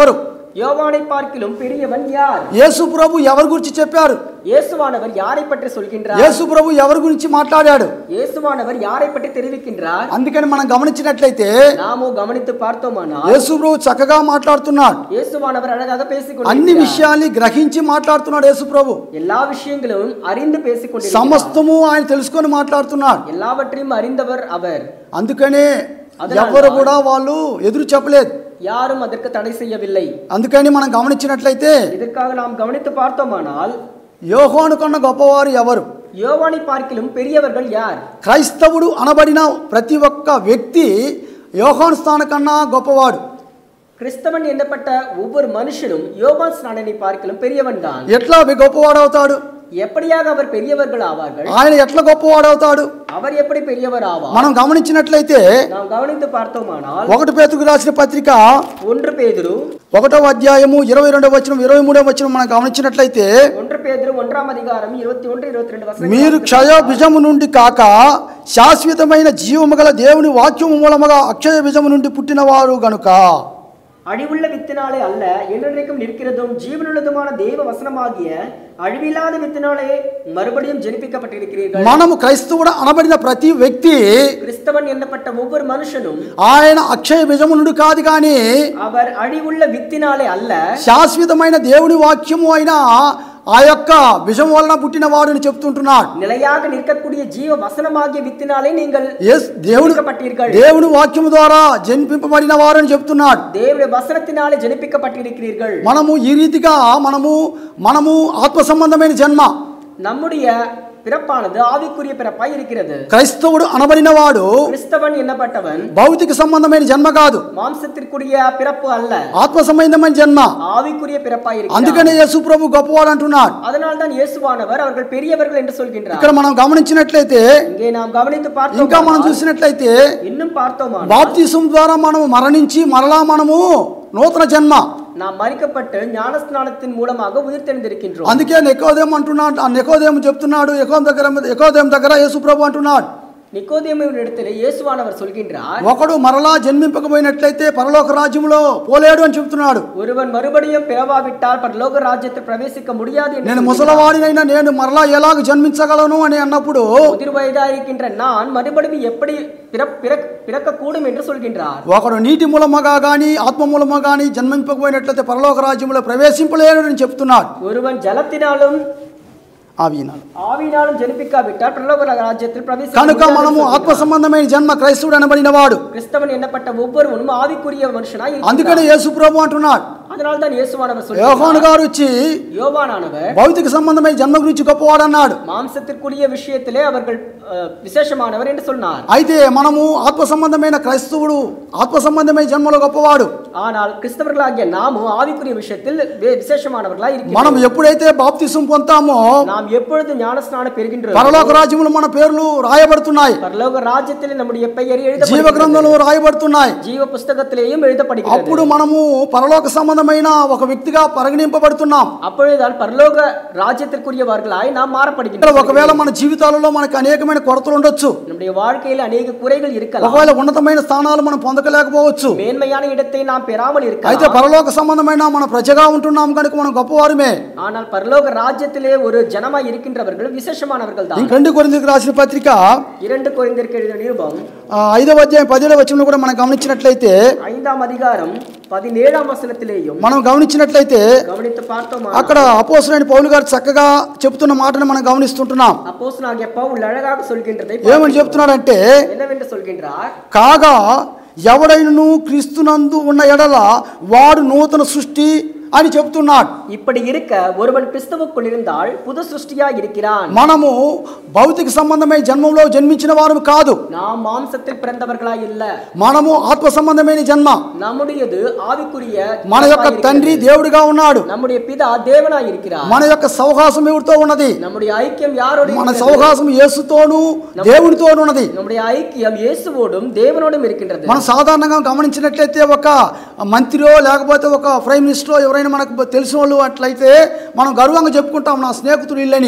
யோவானை பார்க்கிலும் பெரியவன் யார்? యేసు ప్రభు ఎవరి గురించి చెప్పారు? இயேசுவானவர் யாரை பற்றி சொல்கின்றார்? యేసు ప్రభు ఎవరి గురించి మాట్లాడాడు? இயேசுவானவர் யாரை பற்றி தெரிவிக்கின்றார்? అందుకని మనం గమనించినట్లయితే நாமோ கவனித்து பார்த்தோமானால் యేసు ప్రభు చక్కగా మాట్లాడుతున్నాడు. இயேசுவானவர் அழகாக பேசிக்கொண்டிருக்கிறார். అన్ని విషయాల్ని గ్రహించి మాట్లాడుతున్నాడు యేసు ప్రభు. எல்லா விஷயங்களும் அறிந்து பேசிக்கொண்டிருக்கிறார். సమస్తము ఆయన తెలుసుకొని మాట్లాడుతున్నాడు. எல்லாவற்றையும் அறிந்தவர் அவர். అందుకనే ఎవరు కూడా వాళ్ళు ఎదురు చెప్పలేదు, யாரும் அதற்கு தடை செய்யவில்லை. అందుకని మనం గమనించినట్లయితే இதற்காக நாம் கவனித்து பார்த்தோமானால் యోహాను కన్నా గొప్పవారు ఎవరు? யோவானை பார்க்கிலும் பெரியவர்கள் யார்? క్రైస్తవుడు అనబడిన ప్రతి ఒక్క వ్యక్తి యోహాను స్థానం కన్నా గొప్పవాడు. கிறிஸ்தவன் எண்ணப்பட்ட ஒவ்வொரு மனுஷனும் யோவான் ஸ்நானனை பார்க்கிலும் பெரியவன் தான். ఎట్లా గొప్పవాడు అవుతాడు? எப்படியாக அவர் பெரியவர்கள் ஆவார்கள்? ఆయన ఎట్లా గొప్పవాడు అవుతాడు? அவர் எப்படி பெரியவர் ஆவார்? మనం గమనించినట్లయితే நாம் కవనింతు பார்த்தோమాனால் ఒకటి పేతురుకు రాసిన పత్రిక ஒன்று பேதுரு ఒకటవ అధ్యాయము ఇరవై రెండవ వచనం ఇరవై మూడవ వచనం మనం గమనించినట్లయితే ஒன்று பேதுரு ஒன்றாம் அதிகாரம் இருபத்தி ஒன்று இருபத்தி ரெண்டு வசனம், మీరు క్షయ బీజము నుండి కాక శాశ్వతమైన జీవము గల దేవుని వాక్యము మూలముగా అక్షయ బీజము నుండి పుట్టినవారు గనుక, அழிவுள்ள வித்தினாலே அல்ல என்றென்றைக்கும் நிற்கிறதும் ஜீவனுள்ளதுமான தேவ வசனமாகிய அழிவில்லாத வித்தினாலே மறுபடியும் ஜெனிப்பிக்கப்பட்டிருக்கிறீர்கள். మనము క్రైస్తవుడు అనబడిన ప్రతి వ్యక్తి கிறிஸ்தவன் எண்ணப்பட்ட ஒவ்வொரு மனுஷனும் ఆయన అక్షయ బీజము నుండి కాదు కానీ அவர் அழிவுள்ள வித்தினாலே அல்ல శాశ్వతమైన దేవుని వాక్యము అయిన ఆ యొక్క విషం వలన పుట్టిన వాడు అని చెప్తుంటున్నాడు. நிலையாக நிற்கக்கூடிய జీవ వసనమాగియ విత్తినాలే நீங்கள் దేవుని జనిపించబట్టిరుங்கள். దేవుని వాక్యము ద్వారా జనిపింపబడిన వారు అని చెప్తున్నాడు. దేవుని వసనத்தினாலே జనిపింపబట్టిరుக்கிறீர்கள். మనము ఈ రీతిగా మనము మనము ఆత్మ సంబంధమైన జన్మ, நம்முடைய பிறப்பானது ஆவிக்குரிய பிறப்பாய் இருக்கிறது. క్రైస్తవుడు అనబడిన వాడు கிறிஸ்தவன் ఎన్నపట్టవన్ భౌతిక సంబంధమైన జన్మ కాదు, మాంసத்திற்குரிய பிறப்பு அல்ல, ఆత్మ సంబంధమైన జన్మ. ஆவிக்குரிய பிறப்பாய் இருக்கிறார். అందుకనే యేసు ప్రభు గొప్పవాడు అంటున్నాడు. அதனால் தான் இயேசுவானவர் அவர்கள் பெரியவர்கள் என்று சொல்கின்றார். ఇక్కడ మనం గమనించినట్లయితే இங்கே நாம் கவனித்து பார்த்தோம், ఇంకా మనం చూసినట్లయితే இன்னும் பார்த்தோமா బాప్తిసం ద్వారా మనము మరణించి మరలా మనము నూతన జన్మ, நாம் మరిக்கப்பட்டு ஞானஸ்நானத்தின் மூலமாக ఉయిర్తెందిరికిండ్రోం. అందుకే నికోదేము అంటున్నాడు, ఆ నికోదేము చెప్తున్నాడు, నికోదేము దగ్గర నికోదేము దగ్గర యేసు ప్రభు అంటున్నాడు, నికోదేమునిడతలే యేసువానவர் சொல்கின்றார், ఒకడు మరలా జన్మింపకపోయినట్లయితే పరలోక రాజ్యంలో పోలేడు అని చెప్తున్నాడు. ஒருவன் மறுபடியும் பிறவாவிட்டால் பரலோக ராஜ்யத்தில் பிரவேசிக்க முடியாது என்று, నేను ముసలవాడినైనా నేను మరలా ఎలాగ జన్మించగలను అని అన్నప్పుడు முதிர் வயதாயிருக்கின்ற நான் மறுபடியும் எப்படி பிறக்க கூடும் என்று சொல்கின்றார். ఒకడు నీటి మూలముగా గాని ఆత్మ మూలముగా గాని జన్మింపకపోయినట్లయితే పరలోక రాజ్యంలో ప్రవేశింపలేడు అని చెప్తున్నాడు. ஒருவன் జలத்தினாலும் ఆవినాలు ఆవినాலும் జనిపింపబట్టాல் పరలోక రాజ్యத்தில் ప్రవేశించ కనుక మనము ఆత్మ సంబంధమైన జన్మ క్రైస్తవుడు అనబడిన వాడు, క్రిస్తవన్ ఎన్నపట్ట ఒవ్వొరువను ఆవికురియ మనుషునాయి. అందుకనే యేసు ప్రభు అంటున్నాడు, அதனால தான் இயேசுவானவர் சொல்றார், యోహాను గారు వచ్చి யோவானானவர் భౌతిక సంబంధమైన జన్మ గురించి గొప్పవాడు అన్నాడు, మాంసத்திற்குரிய விஷயத்திலே அவர்கள் విశేషமானவர் என்று சொன்னார். అయితే మనము ఆత్మ సంబంధమైన క్రైస్తవుడు ఆత్మ సంబంధమైన జన్మలో గొప్పవాడు. ஆனால் கிறிஸ்தவர்களாகிய நாமும் ஆவிக்குரிய விஷயத்தில் விசேஷமானவர்களாய் இருக்கிறோம். మనం ఎప్పుడైతే బాప్తిసం పొందామో நாம் எப்பொழுது ஞானஸ்நானம் பெறுகின்றோம் పరలోక రాజ్యంలో మన పేర్లు రాయబడుతున్నాయి, పరలోక రాజ్యத்தில் நம்முடைய பெயர் எழுதப்படுகிறது, జీవ గ్రంథంలో రాయబడుతున్నాయి. జీవ పుస్తకத்திலேயும் எழுதப்படுகிறது. అప్పుడు మనము పరలోక సంబంధమైన ఒక వ్యక్తిగా పరిగణింపబడుతున్నాం. அப்பொழுதுதான் పరలోక రాజ్యத்திற்குரியவர்களாய் நாம் மாறப்படுகின்றோம். ఒకవేళ మన జీవితాలలో మనకు అనేకమైన కొరతలు ఉండొచ్చు, நம்முடைய வாழ்க்கையில் అనేక குறைகள் இருக்கலாம், ఒకవేళ ఉన్నతమైన స్థానాలు మనం పొందకలేకపోవచ్చు, மேன்மையான இடத்தை நாம் பெறாமல் இருக்கலாம். అయితే పరలోక సంబంధమైన మన ప్రజగా ఉంటున్నాం కనుక మనం గొప్పవారమే. ஆனால் పరలోక రాజ్యத்திலே ஒரு ஜனமாய் இருக்கின்றவர்கள் விசேஷமானவர்கள் தான். రెండు కొరింథీయులకు రాసిన పత్రిక இரண்டு కొరింథీయులకు எழுதிన నిருబం ఐదవ అధ్యాయం పదిహేడవ వచనం కూడా మనం గమనించినట్లయితే ஐந்தாம் அதிகாரம் பதினேழாம் వచనத்திலேயும் మనం గమనించినట్లయితే గమనించి பார்த்தோమా అక్కడ అపోస్తలుడైన పౌలు గారు చక్కగా చెప్తున్న మాటను మనం గమనిస్తుంటున్నాం. அப்போஸ்தலனாகிய పౌలు అழகாக சொல்கின்றதை ఏమని చెప్తున్నాడంటే, என்னவென்று சொல்கின்றார், కాగా ఎవడైనను క్రీస్తునందు ఉన్న ఎడల వాడు నూతన సృష్టి అని చెప్తున్నాడు. இப்படி இருக்க ஒருவன் கிறிஸ்துவுக்குள் இருந்தால் புது சிருஷ்டியாய் இருக்கிறான். మనము భౌతిక సంబంధమైన జన్మంలో జన్మించిన వారు కాదు, நாம் మాంసத்தில் பிறந்தவர்களாய் இல்ல, మనము ఆత్మ సంబంధమైన జన్మ. நம்முடையது ఆవికురియ, మన యొక్క తండ్రి దేవుడిగా ఉన్నాడు, நம்முடைய பிதா தேவனாய் இருக்கிறார். మన యొక్క సౌహాసం ఎవరితో ఉన్నది? நம்முடைய ஐக்கியம் யாரோடு? మన సౌహాసం యేసుతోను దేవునితోను ఉన్నది. நம்முடைய ஐக்கியம் இயேசுவோடும் தேவனோடும் இருக்கின்றது. మనం సాధారణంగా గమనించినట్లయితే ఒక మంత్రియో లేకపోతే ఒక ప్రైమ్ మినిస్టరో ఎవరైనా మనకు తెలిసిన వాళ్ళు అట్లయితే మనం గర్వంగా చెప్పుకుంటాం, నా స్నేహితుడు ఇల్లని.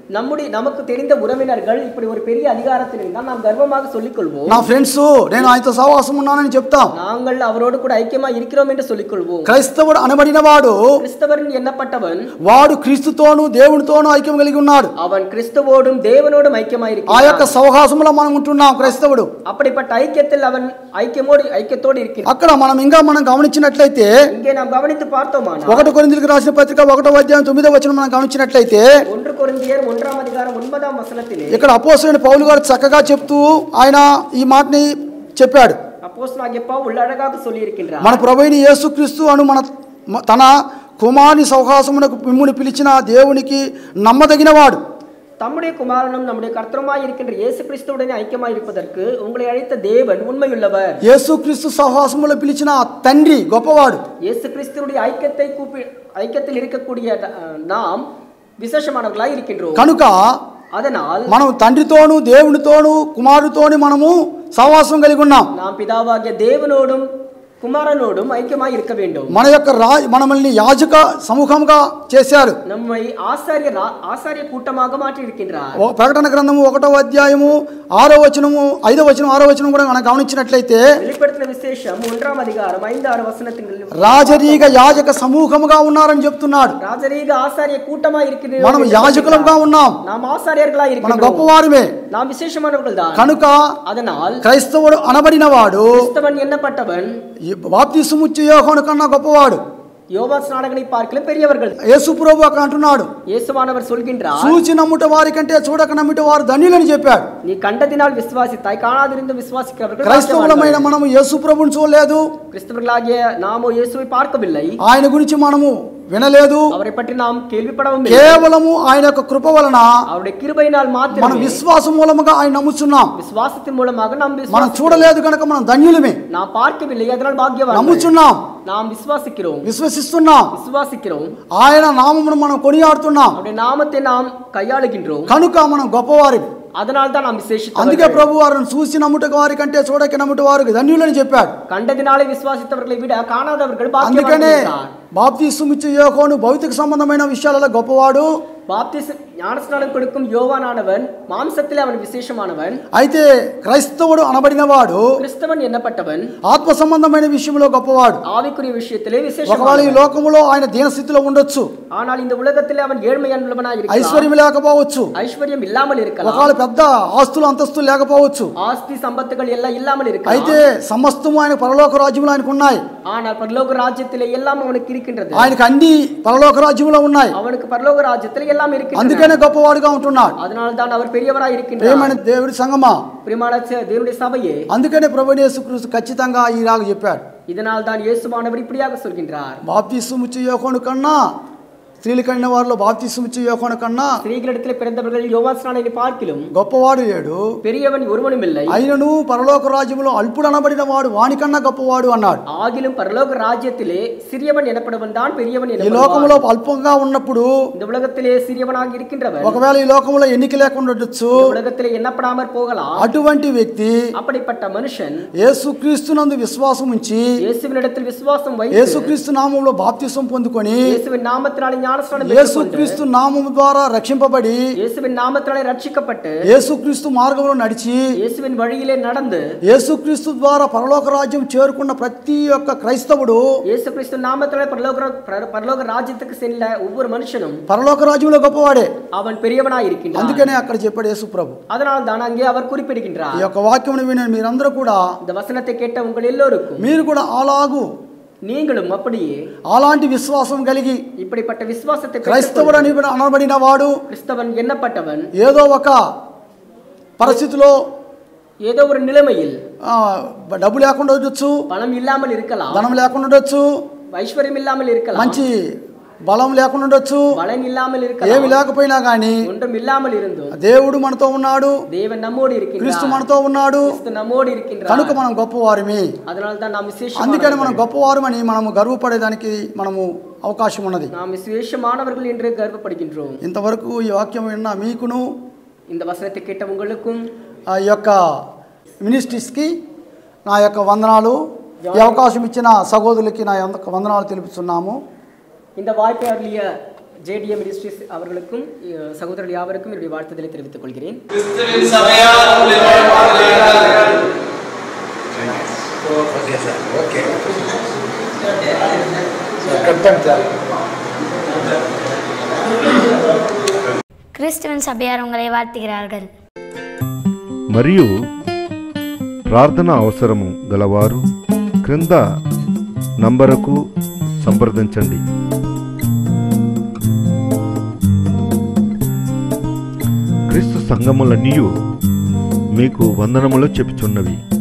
நம்முடைய நமக்கு தெரிந்த உறவினர்கள் இப்படி ஒரு பெரிய அதிகாரத்தில் இருந்தால் நாம் கர்வமாக சொல்லிக் கொள்வோம். నా ఫ్రెండ్స్ నేను ఆయనతో సహవాసం ఉన్నానని చెప్తాం. நாங்கள் அவரோடு கூட ஐக்கியமா இருக்கிறோம் என்று சொல்லிக் கொள்வோம். క్రైస్తవుడు అనబడిన వాడు கிறிஸ்தவன் எண்ணப்பட்டவன் వాడు క్రీస్తుతోను దేవునితోను ఐక్యం కలిగి ఉన్నాడు. அவன் கிறிஸ்துவோடும் தேவனோடும் ஐக்கியமா ఆ இருக்கிறான். యొక్క సహవాసంలో మనం ఉంటున్నాం క్రైస్తవుడు. அப்படிப்பட்ட ஐக்கியத்தில் அவன் ஐக்கியமோடு ஐக்கியத்தோடு இருக்கிறான். అక్కడ మనం ఇంకా మనం గమనించినట్లయితే இங்கே நாம் கவனித்து பார்த்தோமானால் ఒకటో కొరింథీయులకు రాసిన పత్రిక ఒకటో అధ్యాయం తొమ్మిదవ వచనం మనం గమనించినట్లయితే ஒன்று கொரிந்தியர் ஒன்றாம் அதிகாரம் ஒன்பதாம் வசனத்திலே ఇక్కడ అపోస్తలుడైన పౌలు గారు చక్కగా చెప్తూ ఆయన ఈ మాటని చెప్పాడు. அப்போஸ்தலனாகிய பவுல் அழகாக சொல்லி இருக்கின்றார். మన ప్రభువైన యేసుక్రీస్తు అను మన తన కుమారుని సహవాసమునకు మిమ్ముని పిలిచిన దేవునికి నమ్మదగినవాడు. தம்முடைய குமாரனும் நம்முடைய கர்த்தருமாய் இருக்கின்ற இயேசு கிறிஸ்துவுடனே ஐக்கியமாய் இருப்பதற்கு உங்களை அழைத்த தேவன் உண்மையுள்ளவர். యేసుక్రీస్తు సహవాసములో పిలిచిన తండ్రి గొప్పవాడు. இயேசு கிறிஸ்துவுடைய ஐக்கியத்தை கூப்பி ஐக்கியத்தில் இருக்கக்கூடிய நாம் விசேஷமானவர்களாய் இருக்கின்றோம். కనుక அதனால் మనం తండ్రితోను దేవునితోను కుమారుతోని మనము సహవాసం కలిగి ఉన్నాం. நாம் பிதாவாகிய தேவனோடும் குமாரனோடும் ஐக்கியமாய் இருக்க வேண்டும். మన యొక్క రా మనల్ని యాజక సమూహంగా చేశారు. நம்மை ஆசாரிய ஆசாரிய கூட்டமாக மாற்றி இருக்கின்றார். ప్రకటన గ్రంథము ఒకటో అధ్యాయము ఆరో వచనము ఐదో వచనం ఆరో వచనం కూడా మనం గమనించినట్లయితే வெளிப்படுத்தின விசேஷம் ஒன்றாம் அதிகாரம் ஐந்து ஆறு வசனத்தில் రాజరీగ యాజక సమూహముగా ఉన్నారని చెప్తున్నాడు. ராஜரீக ஆசாரிய கூட்டமாய் இருக்கிறோம். మనం యాజకులంగా ఉన్నాం. நாம் ఆసార్యர்களாய் మనం இருக்கிறோம். గొప్పవారమే. நாம் విశేషமானவர்கள் தான். కనుక அதனால் క్రైస్తవుడు అనబడిన వాడు கிறிஸ்தவன் ఎన్నపట్టవன் బాప్తిసము ఇచ్చే యోహాను కన్నా గొప్పవాడు. யோவான் ஸ்நானகனை பார்க்கலும் பெரியவர்கள். యేసు ప్రభు అక్కడ అంటున్నాడు, இயேசுவானவர் சொல்கின்றார், చూచి నమ్ముట వారి కంటే చూడక నమ్ముట వారు ధన్యులని చెప్పాడు. நீ கண்டதினால் விசுவாசித்தாய், காணாதிருந்து விசுவாசிக்கிறவர்கள் క్రైస్తవులమైన మనము యేసు ప్రభువుని చూడలేదు. கிறிஸ்தவர்களாகிய நாமோ இயேசுவை பார்க்கவில்லை. ఆయన గురించి మనము వినలేదు. அவரை பற்றி நாம் கேள்விப்படவும் இல்லை. కేవలము ఆయన యొక్క కృప వలన அவருடைய கிருபையினால் మనం மாத்திரமே విశ్వాసం మూలముగా ఆయన నమ్ముచున్నాం. விசுவாசத்தின் மூலமாக நாம் మనం விசுவாசிக்கிறோம். చూడలేదు కనుక మనం ధన్యులమే. நாம் பார்க்கவில்லை, அதனால் பாக்கியவான்கள். నమ్ముచున్నాం, நாம் విశ్వాసిக்கிறோம், విశ్వసిస్తున్నాం. விசுவாசிக்கிறோம். ఆయన నామమును మనం కొనియాడుతున్నాం. அவருடைய நாமத்தை நாம் கையாளுகின்றோம். కనుక మనం గొప్పవారి. அதனால் தான் நாம் விசேஷித்தவர்கள். అందుకే ప్రభు వారిని చూసి నమ్ముట వారి కంటే చూడక నమ్ముట వారికి ధన్యులని చెప్పాడు. கண்டதினாலே விசுவாசித்தவர்களை விட காணாதவர்கள் అందుకనే பாக்கியவான்கள். బాప్తిస్మం ఇచ్చే యోహాను భౌతిక సంబంధమైన విషయాలలో గొప్పవాడు. பாப்திஸ் ஞானஸ்நானம் கொடுக்கும் யோவானானவன் மாம்சத்திலே அவன் விசேஷமானவன். అయితే క్రైస్తవుడు అనబడిన వాడు கிறிஸ்தவன் ఎన్నపట్టవன் ఆత్మ సంబంధమైన విషయంలో గొప్పవాడు. ஆவிக்குரிய விஷயத்திலே ఒకవేళ ఈ விசேஷமானவன். లోకములో ఆయన దీనస్థితిలో ఉండొచ్చు, ஆனால் இந்த ఉலகத்திலே அவன் ஏழ்மையானவனாய் இருக்கலாம். ఐశ్వర్యం లేకపోవచ్చు, ஐஸ்வர்யம் ఇల్లాமல் இருக்கலாம். ఒకవేళ పెద్ద ఆస్తులు అంతస్తులు లేకపోవచ్చు. ஆஸ்தி சம்பத்துகள் எல்லாம் இல்லாமல் இருக்கலாம். అయితే సమస్తము ఆయన పరలోక రాజ్యములు ఆయనకు ఉన్నాయి. ஆனால் பரலோக ராஜ்யத்திலே எல்லாம் அவனுக்கு இருக்கின்றது. ఆయనకు అన్ని పరలోక రాజ్యములో ఉన్నాయి. அவனுக்கு பரலோக ராஜ்யத்திலே எல்லாம் இருக்கின்றது. అందుకనే గొప్పవాడుగా ఉంటున్నాడు. அதனால தான் அவர் பெரியவராய் இருக்கின்றார். ప్రియమైన దేవుడి సంగమా, பிரியமான தேவனுடைய சபையே, అందుకనే ప్రభువైన యేసుక్రీస్తు ఖచ్చితంగా ఈలాగ చెప్పాడు. இதனால் தான் இயேசுவானவர் இப்படியாக சொல்கின்றார். బాప్తిస్మం ఇచ్చే యోహాను కన్నా, స్త్రీలు కన్న వారిలో బాప్తిస్మం ఇచ్చే యోహాను కన్నా ஸ்திரீகளிடத்திலே பிறந்தவர்கள் யோவான் ஸ்நானனை பார்க்கிலும் గొప్పవాడు లేడు, பெரியவன் ஒருவனும் இல்லை. అయినను పరలోక రాజ్యములో అల్పుడు అనబడిన వాడు వానికన్నా గొప్పవాడు అన్నాడు. ஆகிலும் பரலோக ராஜ்யத்திலே சிறியவன் எனப்படுவன் தான் பெரியவன் ఈ எனப்படுவான். లోకములో అల్పంగా ఉన్నప్పుడు இந்த உலகத்திலே சிறியவனாக இருக்கின்றவன் ఒకవేళ ఈ లోకములో ఎన్నిక లేకుండా ఉండొచ్చు. இந்த உலகத்திலே எண்ணப்படாமற் போகலாம். అటువంటి వ్యక్తి அப்படிப்பட்ட மனுஷன் యేసుక్రీస్తునందు విశ్వాసం ఉంచి இயேசுவினிடத்தில் விசுவாசம் வைத்து యేసుక్రీస్తు నామములో బాప్తిస్మం పొందుకొని இயேசுவின் நாமத்தினாலே ஞானஸ்நானம் பெற்றுக்கொண்டு యేసుక్రీస్తు నామము ద్వారా రక్షింపబడి இயேசுவின் நாமத்தினாலே ரட்சிக்கப்பட்டு యేసుక్రీస్తు మార్గంలో నడిచి இயேசுவின் வழியிலே நடந்து యేసుక్రీస్తు ద్వారా పరలోక రాజ్యం చేరుకున్న ప్రతి ఒక్క క్రైస్తవుడు இயேசு கிறிஸ்து நாமத்தினாலே பரலோக பரலோக ராஜ்யத்துக்கு செல்ல ஒவ்வொரு மனுஷனும் పరలోక రాజ్యంలో గొప్పవాడే. அவன் பெரியவனாய் இருக்கின்றான். అందుకనే అక్కడ చెప్పాడు యేసు ప్రభు. அதனால் தான் అங்கே அவர் குறிப்பிடுகின்றார். ఈ యొక్క వాక్యమును వినే మీరందరూ కూడా, இந்த வசனத்தை கேட்ட உங்கள் எல்லோருக்கும் మీరు కూడా అలాగూ நீங்களும் அப்படியே అలాంటి విశ్వాసం కలిగి இப்படிப்பட்ட விசுவாசத்தை క్రైస్తవుడు అని అనబడిన వాడు கிறிஸ்தவன் எண்ணப்பட்டவன் ఏదో ఒక పరిస్థితిలో ஏதோ ஒரு நிலைமையில் డబ్బు లేకుండా ఉండొచ్చు, பணம் இல்லாமல் இருக்கலாம், ధనం లేకుండా ఉండొచ్చు, ஐஸ்வர்யம் இல்லாமல் இருக்கலாம், మంచి బలం లేకుండా ఉండొచ్చు, பலன் இல்லாமல் ఏమి இருக்கலாம், లేకపోయినా కానీ ஒன்றும் இல்லாமல் இருந்தும் దేవుడు మనతో ఉన్నాడు, தேவன் நம்மோடு క్రీస్తు இருக்கின்றார். మనతో ఉన్నాడు. கிறிஸ்து நம்மோடு இருக்கின்றார். కనుక మనం గొప్పవారమే. அதனால தான் நாம் అందుకని మనం விசேஷமானவர்கள். గొప్పవారమని మనము గర్వపడేదానికి మనము అవకాశం ఉన్నది. நாம் விசேஷமானவர்கள் என்று கர்வப்படுகின்றோம். ఇంతవరకు ఈ వాక్యం విన్న మీకును, இந்த வசனத்தை கேட்ட உங்களுக்கும், ఆ యొక్క మినిస్ట్రీస్కి నా యొక్క వందనాలు, ఈ అవకాశం ఇచ్చిన సహోదరులకి నా యొక్క వందనాలు తెలుపుతున్నాము. இந்த வாய்ப்பை அருளிய ஜேடிஏ மினிஸ்ட்ரிஸ் அவர்களுக்கும் சகோதரர் யாவருக்கும் என்னுடைய வாழ்த்துதலை தெரிவித்துக் கொள்கிறேன். கிறிஸ்துவின் சபையார் உங்களை வாழ்த்துகிறார்கள். మరియు ప్రార్థన అవసరము గలవారు క్రింద నంబరుకు సంప్రదించండి. క్రీస్తు సంఘములన్నీయు మీకు వందనములు చెప్పుచున్నవి.